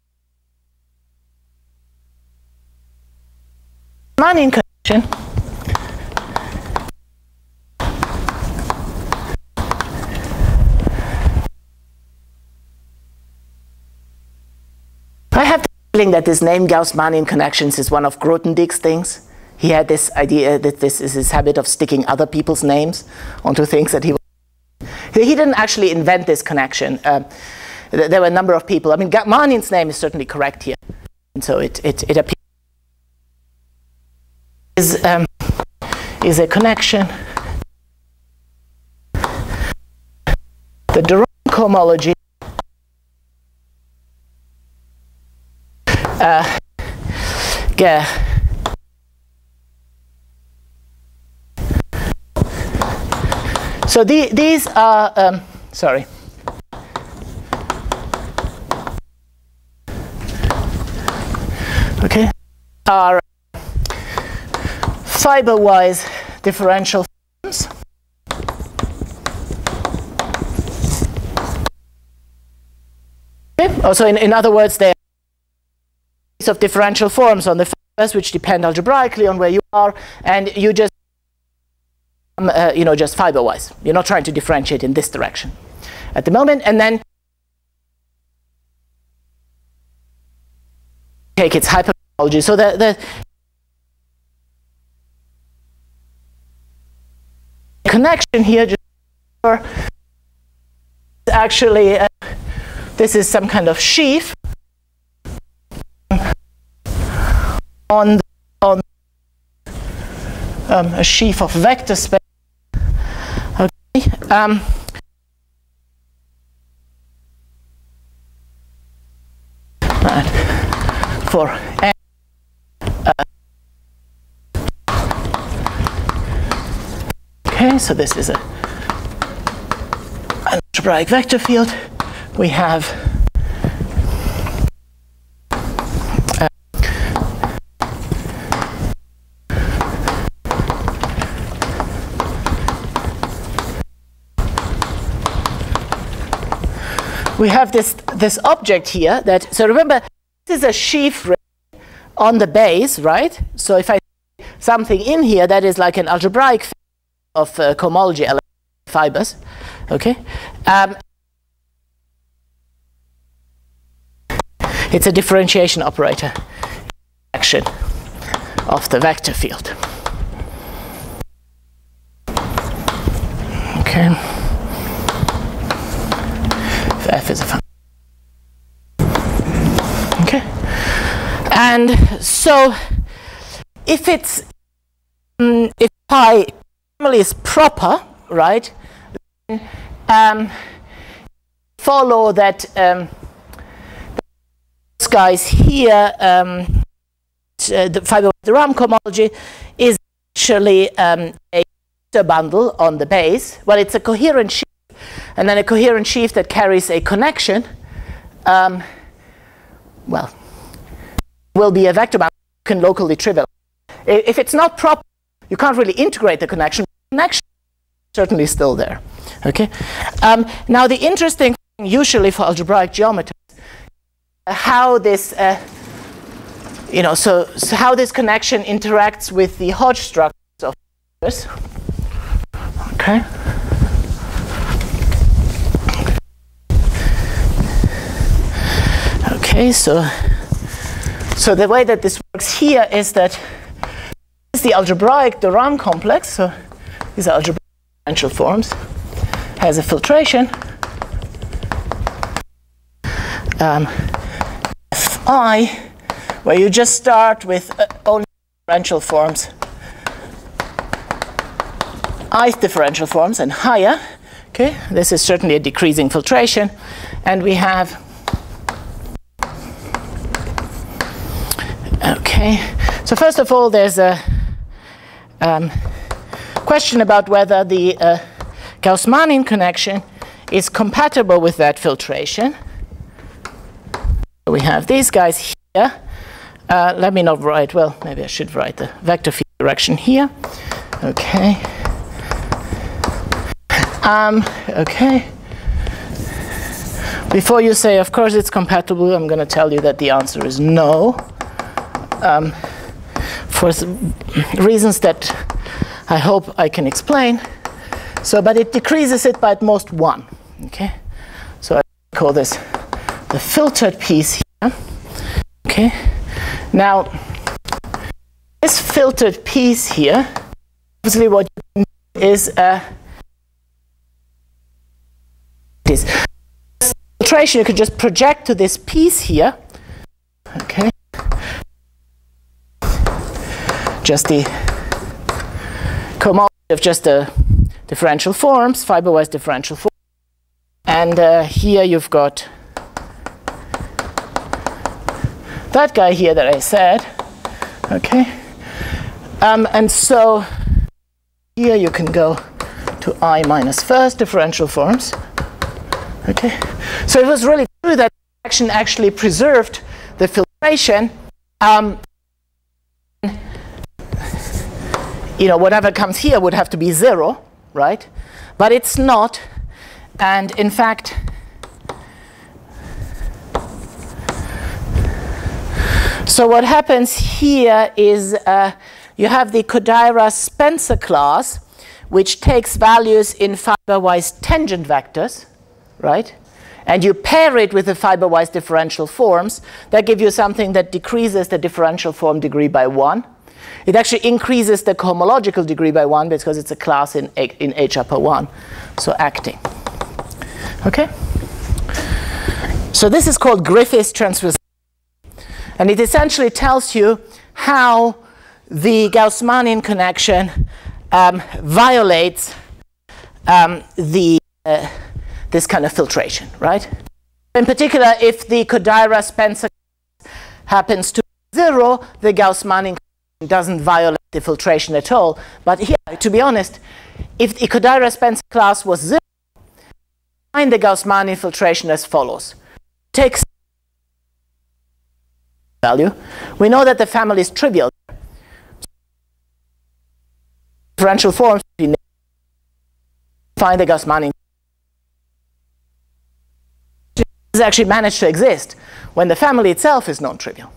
Manin connection I have the feeling that this name Gauss-Manin connections is one of Grothendieck's things. He had this idea that this is his habit of sticking other people's names onto things that he he didn't actually invent this connection. Uh, There were a number of people. I mean, Manin's name is certainly correct here, and so it it it appears is um, is a connection. The de Rham cohomology uh, yeah. So the, these are um, sorry. Okay, are fiber-wise differential forms. Okay. Also, in, in other words, they are of differential forms on the fibers which depend algebraically on where you are, and you just, um, uh, you know, just fiber-wise. You're not trying to differentiate in this direction at the moment, and then take its hyperhomology. So the, the connection here just actually uh, this is some kind of sheaf on the, on um, a sheaf of vector space. Okay. Um, right. For n, uh, okay, so this is a an algebraic vector field. We have uh, we have this this object here that, so remember, this is a sheaf on the base, right? So if I say something in here that is like an algebraic of uh, cohomology fibers, okay? Um, it's a differentiation operator action of the vector field. Okay. If F is a function. Okay. And so if it's um, if pi normally is proper, right, then um, follow that um, those guys here um, uh, the fiber the Ram cohomology is actually um, a bundle on the base. Well, it's a coherent sheaf, and then a coherent sheaf that carries a connection. Um, well, will be a vector bundle you can locally trivialize. If it's not proper, you can't really integrate the connection. The connection is certainly still there. Okay. Um, now, the interesting thing, usually for algebraic geometry, uh, how this, uh, you know, so, so how this connection interacts with the Hodge structures of this. Okay. Okay, so so the way that this works here is that this is the algebraic de Rham complex. So these are algebraic differential forms. Has a filtration. Um, Fi, where you just start with uh, only differential forms. Ith differential forms and higher. Okay, this is certainly a decreasing filtration, and we have. Okay, so first of all, there's a um, question about whether the uh, Gauss-Manin connection is compatible with that filtration. We have these guys here. Uh, let me not write. Well, maybe I should write the vector field direction here. Okay. Um, okay. Before you say, of course it's compatible, I'm going to tell you that the answer is no. Um, for reasons that I hope I can explain. So, but it decreases it by at most one. Okay. So I call this the filtered piece here. Okay. Now, this filtered piece here, obviously what you do is a This filtration you could just project to this piece here. Okay. Just the cohomology of just the differential forms, fiberwise differential forms. And uh, here you've got that guy here that I said. Okay. Um, and so here you can go to I minus first differential forms. Okay, so it was really true that the action actually preserved the filtration. Um, you know, whatever comes here would have to be zero, right? But it's not, and in fact, so what happens here is uh, you have the Kodaira-Spencer class, which takes values in fiberwise tangent vectors. Right? And you pair it with the fiberwise differential forms, that give you something that decreases the differential form degree by one. It actually increases the cohomological degree by one because it's a class in, in H upper one, so acting. Okay? So this is called Griffith's transversal. And it essentially tells you how the Gauss-Manin connection um, violates um, the uh, this kind of filtration, right? In particular, if the Kodaira-Spencer happens to be zero, the Gauss-Manin doesn't violate the filtration at all. But here, to be honest, if the Kodaira-Spencer class was zero, find the Gauss-Manin filtration as follows. Take value. We know that the family is trivial. Differential forms, find the Gauss-Manin actually manage to exist when the family itself is non-trivial.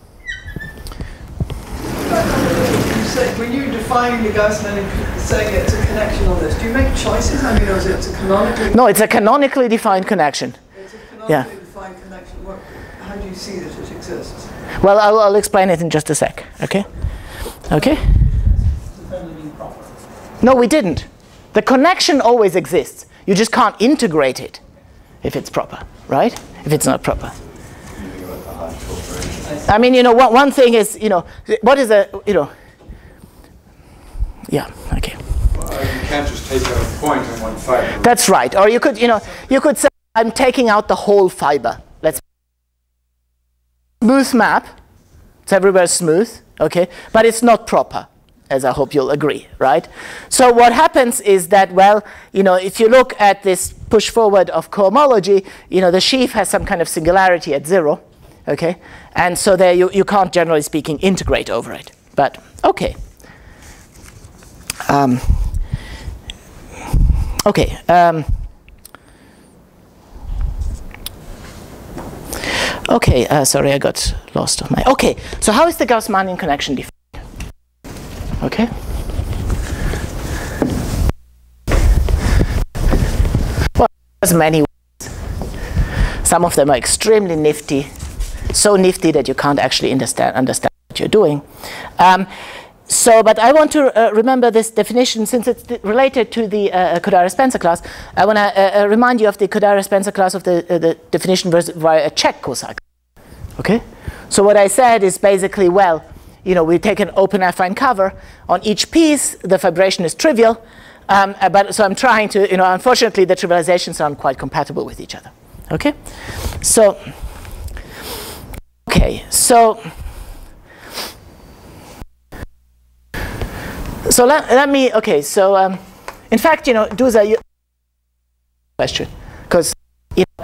When you define the Gauss-Manin, saying it's a connection on this, do you make choices? I mean, or is it a canonically? No, it's a canonically defined connection. It's a canonically yeah. defined connection. What, how do you see that it exists? Well, I'll, I'll explain it in just a sec. Okay. Okay. No, we didn't. The connection always exists. You just can't integrate it if it's proper, right? If it's not proper. I mean, you know, one, one thing is, you know, what is a, you know, yeah, okay. Well, you can't just take out a point in one fiber. That's right. Or you could, you know, you could say, I'm taking out the whole fiber. Let's smooth map. It's everywhere smooth, okay? But it's not proper, as I hope you'll agree, right? So what happens is that, well, you know, if you look at this push forward of cohomology, you know, the sheaf has some kind of singularity at zero, okay? And so there you, you can't, generally speaking, integrate over it. But, okay. Um, okay. Um, okay, uh, sorry, I got lost of my, okay. So how is the Gauss-Mannian connection defined? Okay. Well, there's many ways. Some of them are extremely nifty, so nifty that you can't actually understand, understand what you're doing. Um, so, but I want to uh, remember this definition since it's related to the uh, Kodaira-Spencer class. I want to uh, remind you of the Kodaira-Spencer class of the, uh, the definition via a check cocycle. Okay? So what I said is basically, well, you know, we take an open affine cover. On each piece, the fibration is trivial. Um, but so I'm trying to, you know, unfortunately, the trivializations aren't quite compatible with each other. Okay? So, okay, so, so let, let me, okay, so, um, in fact, you know, do the question. Because, you know,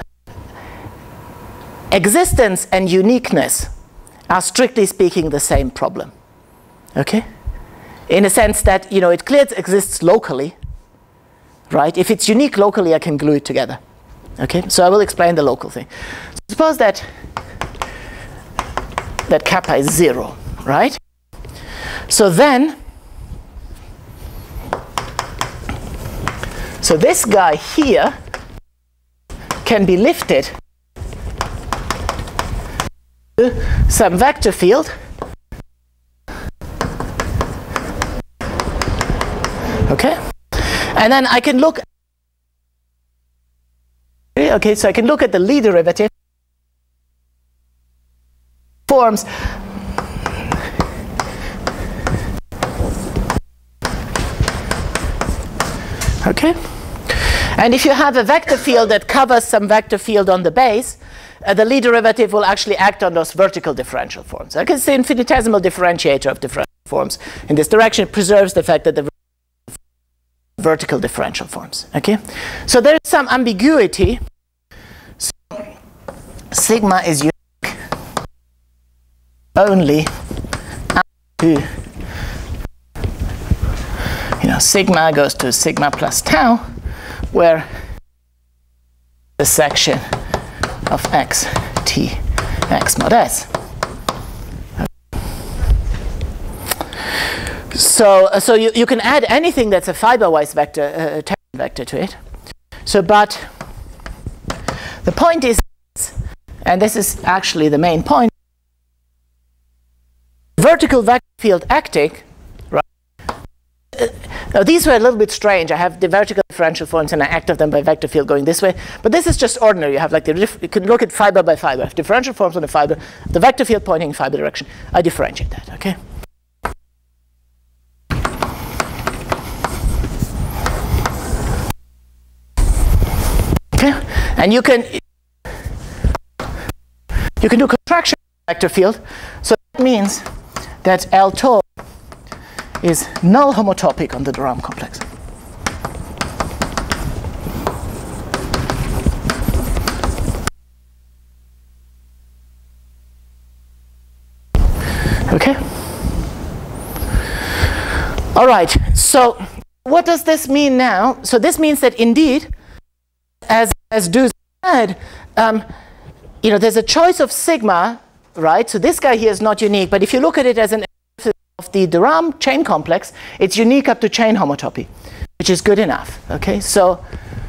existence and uniqueness are strictly speaking the same problem, okay? In a sense that, you know, it clearly exists locally, right? If it's unique locally, I can glue it together, okay? So I will explain the local thing. Suppose that that kappa is zero, right? So then, so this guy here can be lifted some vector field, okay, and then I can look, okay, so I can look at the Lie derivative forms okay, and if you have a vector field that covers some vector field on the base, Uh, the Lie derivative will actually act on those vertical differential forms. Okay, it's the infinitesimal differentiator of differential forms. In this direction, it preserves the fact that the vertical differential forms. Okay, so there is some ambiguity. So sigma is unique only to, you know, sigma goes to sigma plus tau, where the section of x t x mod s. So, uh, so you, you can add anything that's a fiber-wise vector, uh, tangent vector to it. So, but the point is, and this is actually the main point, vertical vector field acting, right? Uh, now these were a little bit strange. I have the vertical differential forms and I act of them by vector field going this way. But this is just ordinary. You have like the diff you can look at fiber by fiber. Differential forms on the fiber, the vector field pointing in fiber direction. I differentiate that. Okay. Okay. And you can you can do contraction vector field. So that means that L tau is null homotopic on the de Rham complex. Okay? All right, so what does this mean now? So this means that indeed, as, as Dues said, um, you know, there's a choice of sigma, right? So this guy here is not unique, but if you look at it as an of the de Rham chain complex, it's unique up to chain homotopy, which is good enough. Okay, so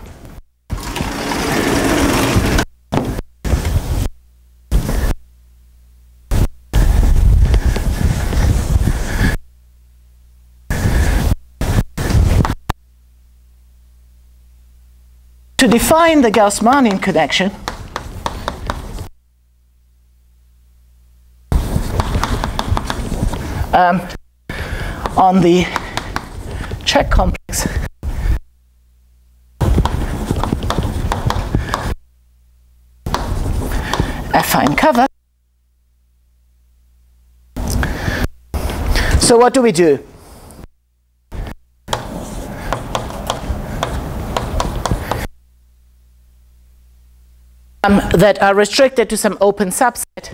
to define the Gauss-Mannian connection, Um, on the check complex affine cover, So what do we do? Um, that are restricted to some open subset,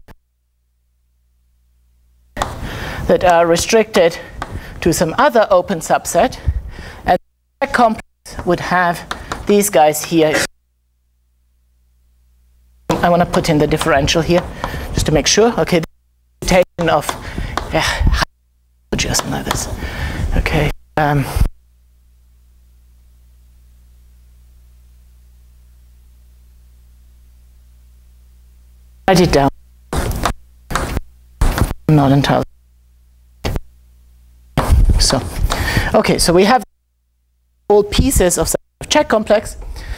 that are restricted to some other open subset, and the check complex would have these guys here. I want to put in the differential here just to make sure. Okay, the computation of yeah, just like this. Okay. Um, write it down. Not entirely. So, okay, so we have all pieces of check complex.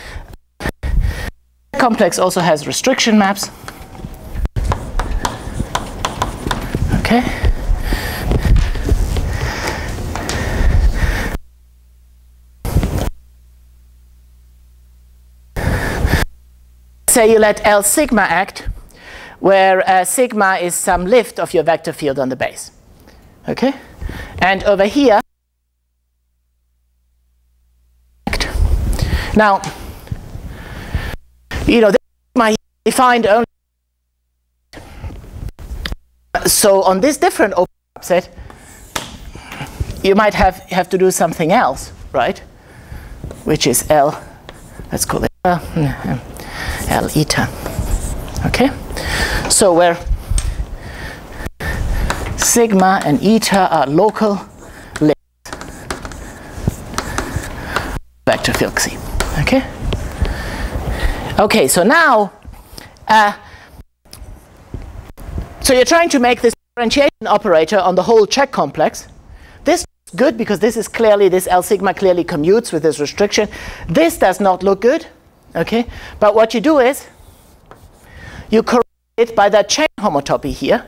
Check complex also has restriction maps. Okay. Say you let L sigma act, where uh, sigma is some lift of your vector field on the base. Okay? And over here, now, you know, this is my defined only. So on this different open subset, you might have, have to do something else, right? Which is L, let's call it L, L eta. Okay? So where sigma and eta are local lifts vector field C. Okay? Okay, so now, uh, so you're trying to make this differentiation operator on the whole check complex. This is good because this is clearly, this L sigma clearly commutes with this restriction. This does not look good. Okay? But what you do is, you correct it by that chain homotopy here.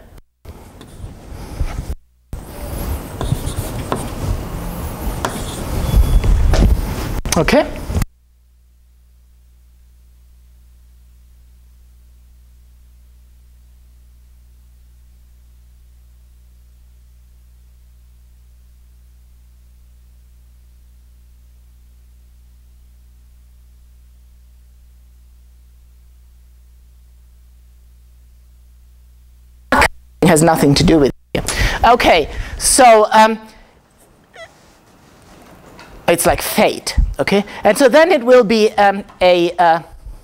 Okay? Has nothing to do with it. Okay, so um, it's like fate, okay? And so then it will be um, a uh,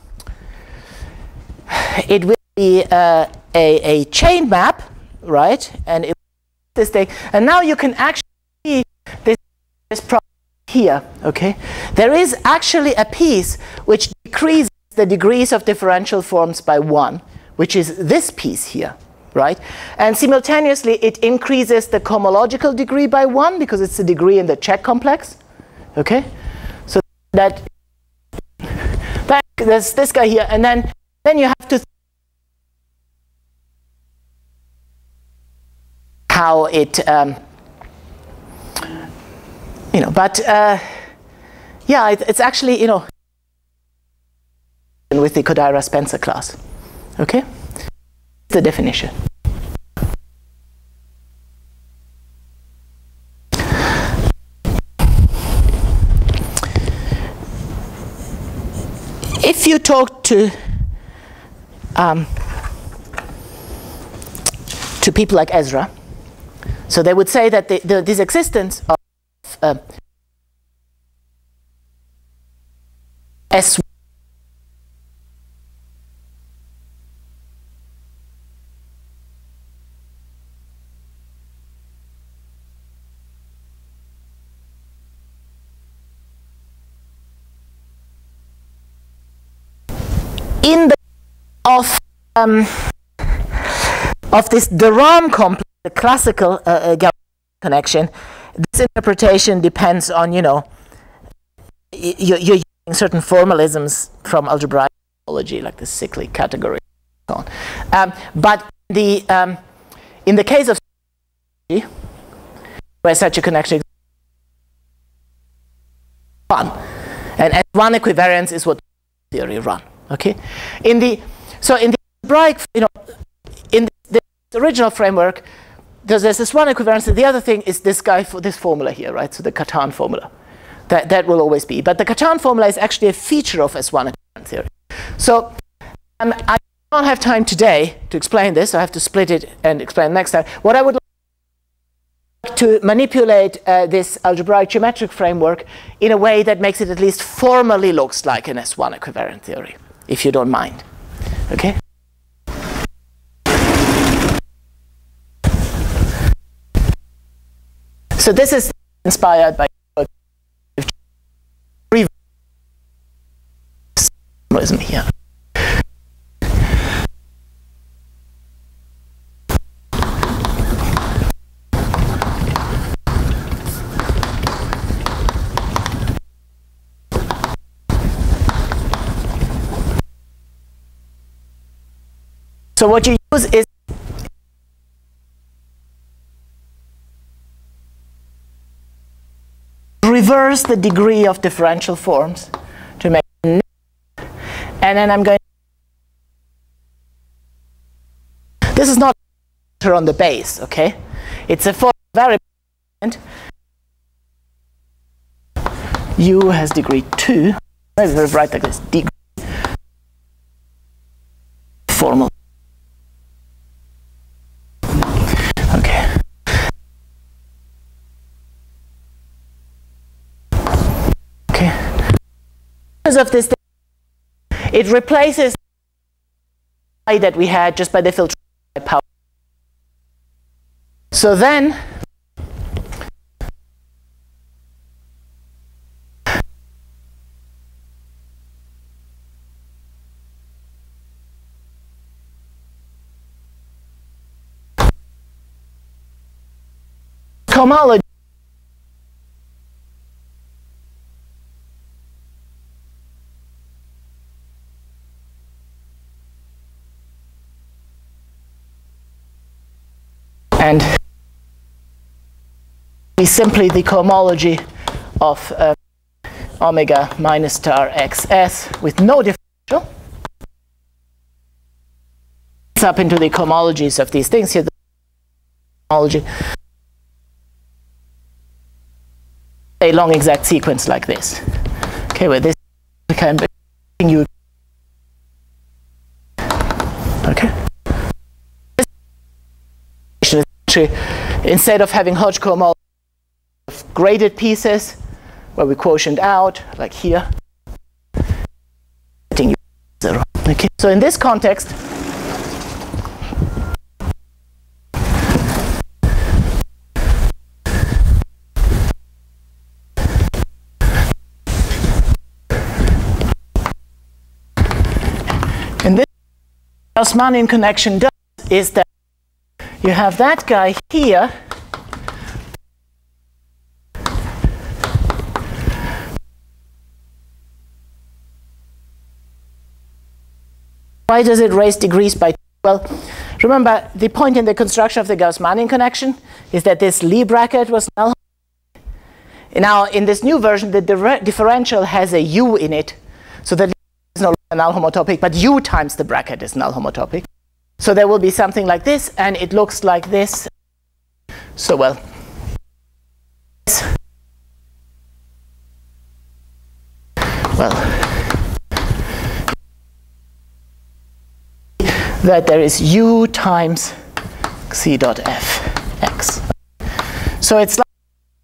it will be uh, a, a chain map, right? And it this thing, and now you can actually see this, this problem here, okay? There is actually a piece which decreases the degrees of differential forms by one, which is this piece here. Right? And simultaneously, it increases the cohomological degree by one because it's the degree in the check complex. Okay? So that, that there's this guy here, and then, then you have to think how it, um, you know, but uh, yeah, it, it's actually, you know, with the Kodaira-Spencer class. Okay? The definition. If you talk to um, to people like Ezra, so they would say that the, the, this existence of uh, S in the of um, of this de Rham complex, the classical uh, uh, connection, this interpretation depends on, you know, you're, you're using certain formalisms from algebraic topology, like the cyclic category, and so on. Um, but the um, in the case of where such a connection is one, and S one equivariance is what theory run. Okay, in the so in the algebraic, you know, in the, the original framework, because there's this one equivalence. The other thing is this guy for this formula here, right? So the Cartan formula. That, that will always be. But the Cartan formula is actually a feature of S one equivalence theory. So um, I don't have time today to explain this. So I have to split it and explain next time. What I would like to manipulate uh, this algebraic geometric framework in a way that makes it at least formally looks like an S one equivalent theory, if you don't mind. Okay? So this is inspired by here. So what you use is reverse the degree of differential forms to make, and then I'm going to, this is not on the base, okay? It's a form variable. U has degree two. Maybe we'll write like this, degree formal. Okay. Okay. Because of this, it replaces the that we had just by the filtration by power. So then homology and is simply the cohomology of uh, omega minus star xs with no differential. It's up into the cohomologies of these things here. The cohomology a long exact sequence like this. Okay, where this can be you. Okay. Instead of having Hodge cohomology of graded pieces where we quotient out, like here, zero. Okay. So in this context, and this Gauss-Manin connection does is that you have that guy here why does it raise degrees by two? Well, remember the point in the construction of the Gauss-Manin connection is that this Lie bracket was null. Now in this new version the differential has a u in it, so that is no longer null homotopic, but u times the bracket is null homotopic. So there will be something like this, and it looks like this. So well, well, that there is u times xi dot f x. So it's like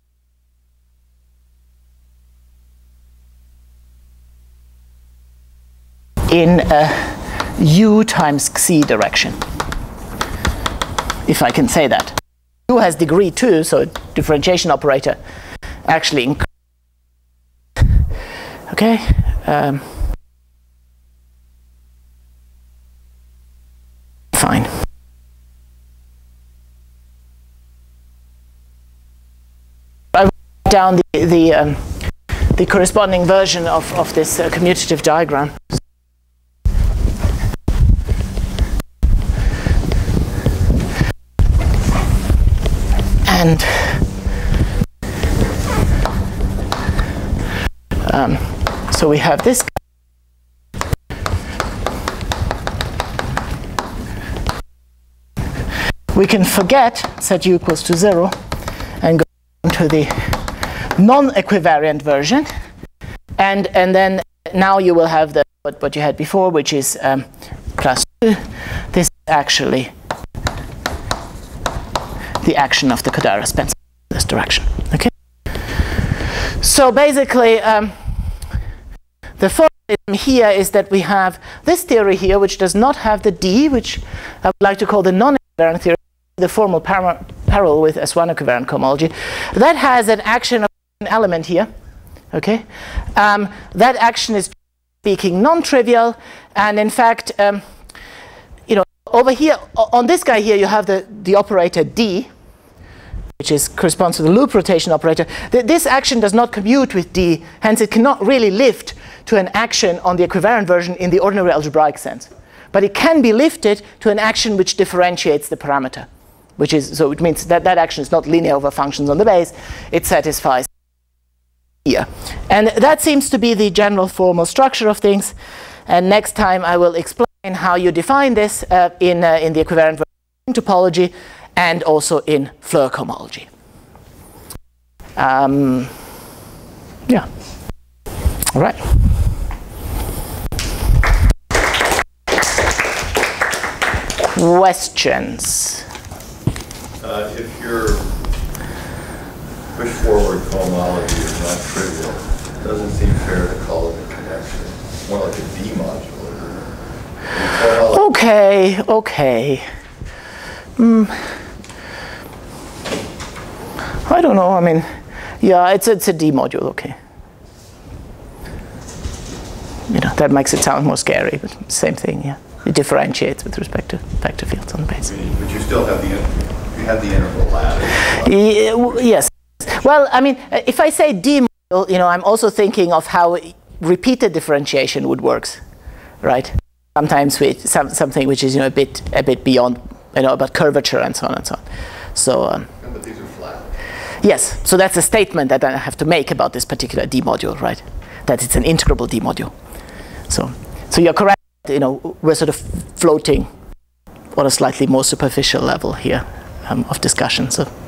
in a u times xi direction, if I can say that. U has degree two, so differentiation operator actually increases. Okay. Um, fine. I write down the the, um, the corresponding version of of this uh, commutative diagram. And um, so we have this we can forget set u equals to zero and go on to the non-equivariant version. And, and then now you will have the, what, what you had before, which is um, plus two. This is actually the action of the Kodara-Spencer in this direction. Okay. So basically, um, the formalism here is that we have this theory here, which does not have the D, which I would like to call the non-equivariant theory, the formal par parallel with S one equivariant cohomology. That has an action of an element here. Okay, um, that action is speaking non-trivial, and in fact, um, you know, over here on this guy here, you have the the operator D, which is corresponds to the loop rotation operator. Th this action does not commute with D, hence it cannot really lift to an action on the equivariant version in the ordinary algebraic sense, but it can be lifted to an action which differentiates the parameter, which is so it means that that action is not linear over functions on the base. It satisfies here. And that seems to be the general formal structure of things. And next time I will explain how you define this uh, in, uh, in the equivariant topology and also in Floer cohomology. Um, yeah. All right. Questions? Uh, if your push-forward cohomology is not trivial, it doesn't seem fair to call it a connection. It's more like a D module. Okay, okay. Mm. I don't know. I mean, yeah, it's it's a D module. Okay. You know, that makes it sound more scary, but same thing. Yeah, it differentiates with respect to vector fields on the base. But you still have the you have the interval lattice. Yeah, w yes. Well, I mean, if I say D module, you know, I'm also thinking of how repeated differentiation would work, right? Sometimes with some, something which is, you know, a bit a bit beyond, you know, about curvature and so on and so on. So. Um, yeah, but these are flat. Yes. So that's a statement that I have to make about this particular D module, right? That it's an integrable D module. So, so you're correct. You know, we're sort of floating on a slightly more superficial level here um, of discussion. So.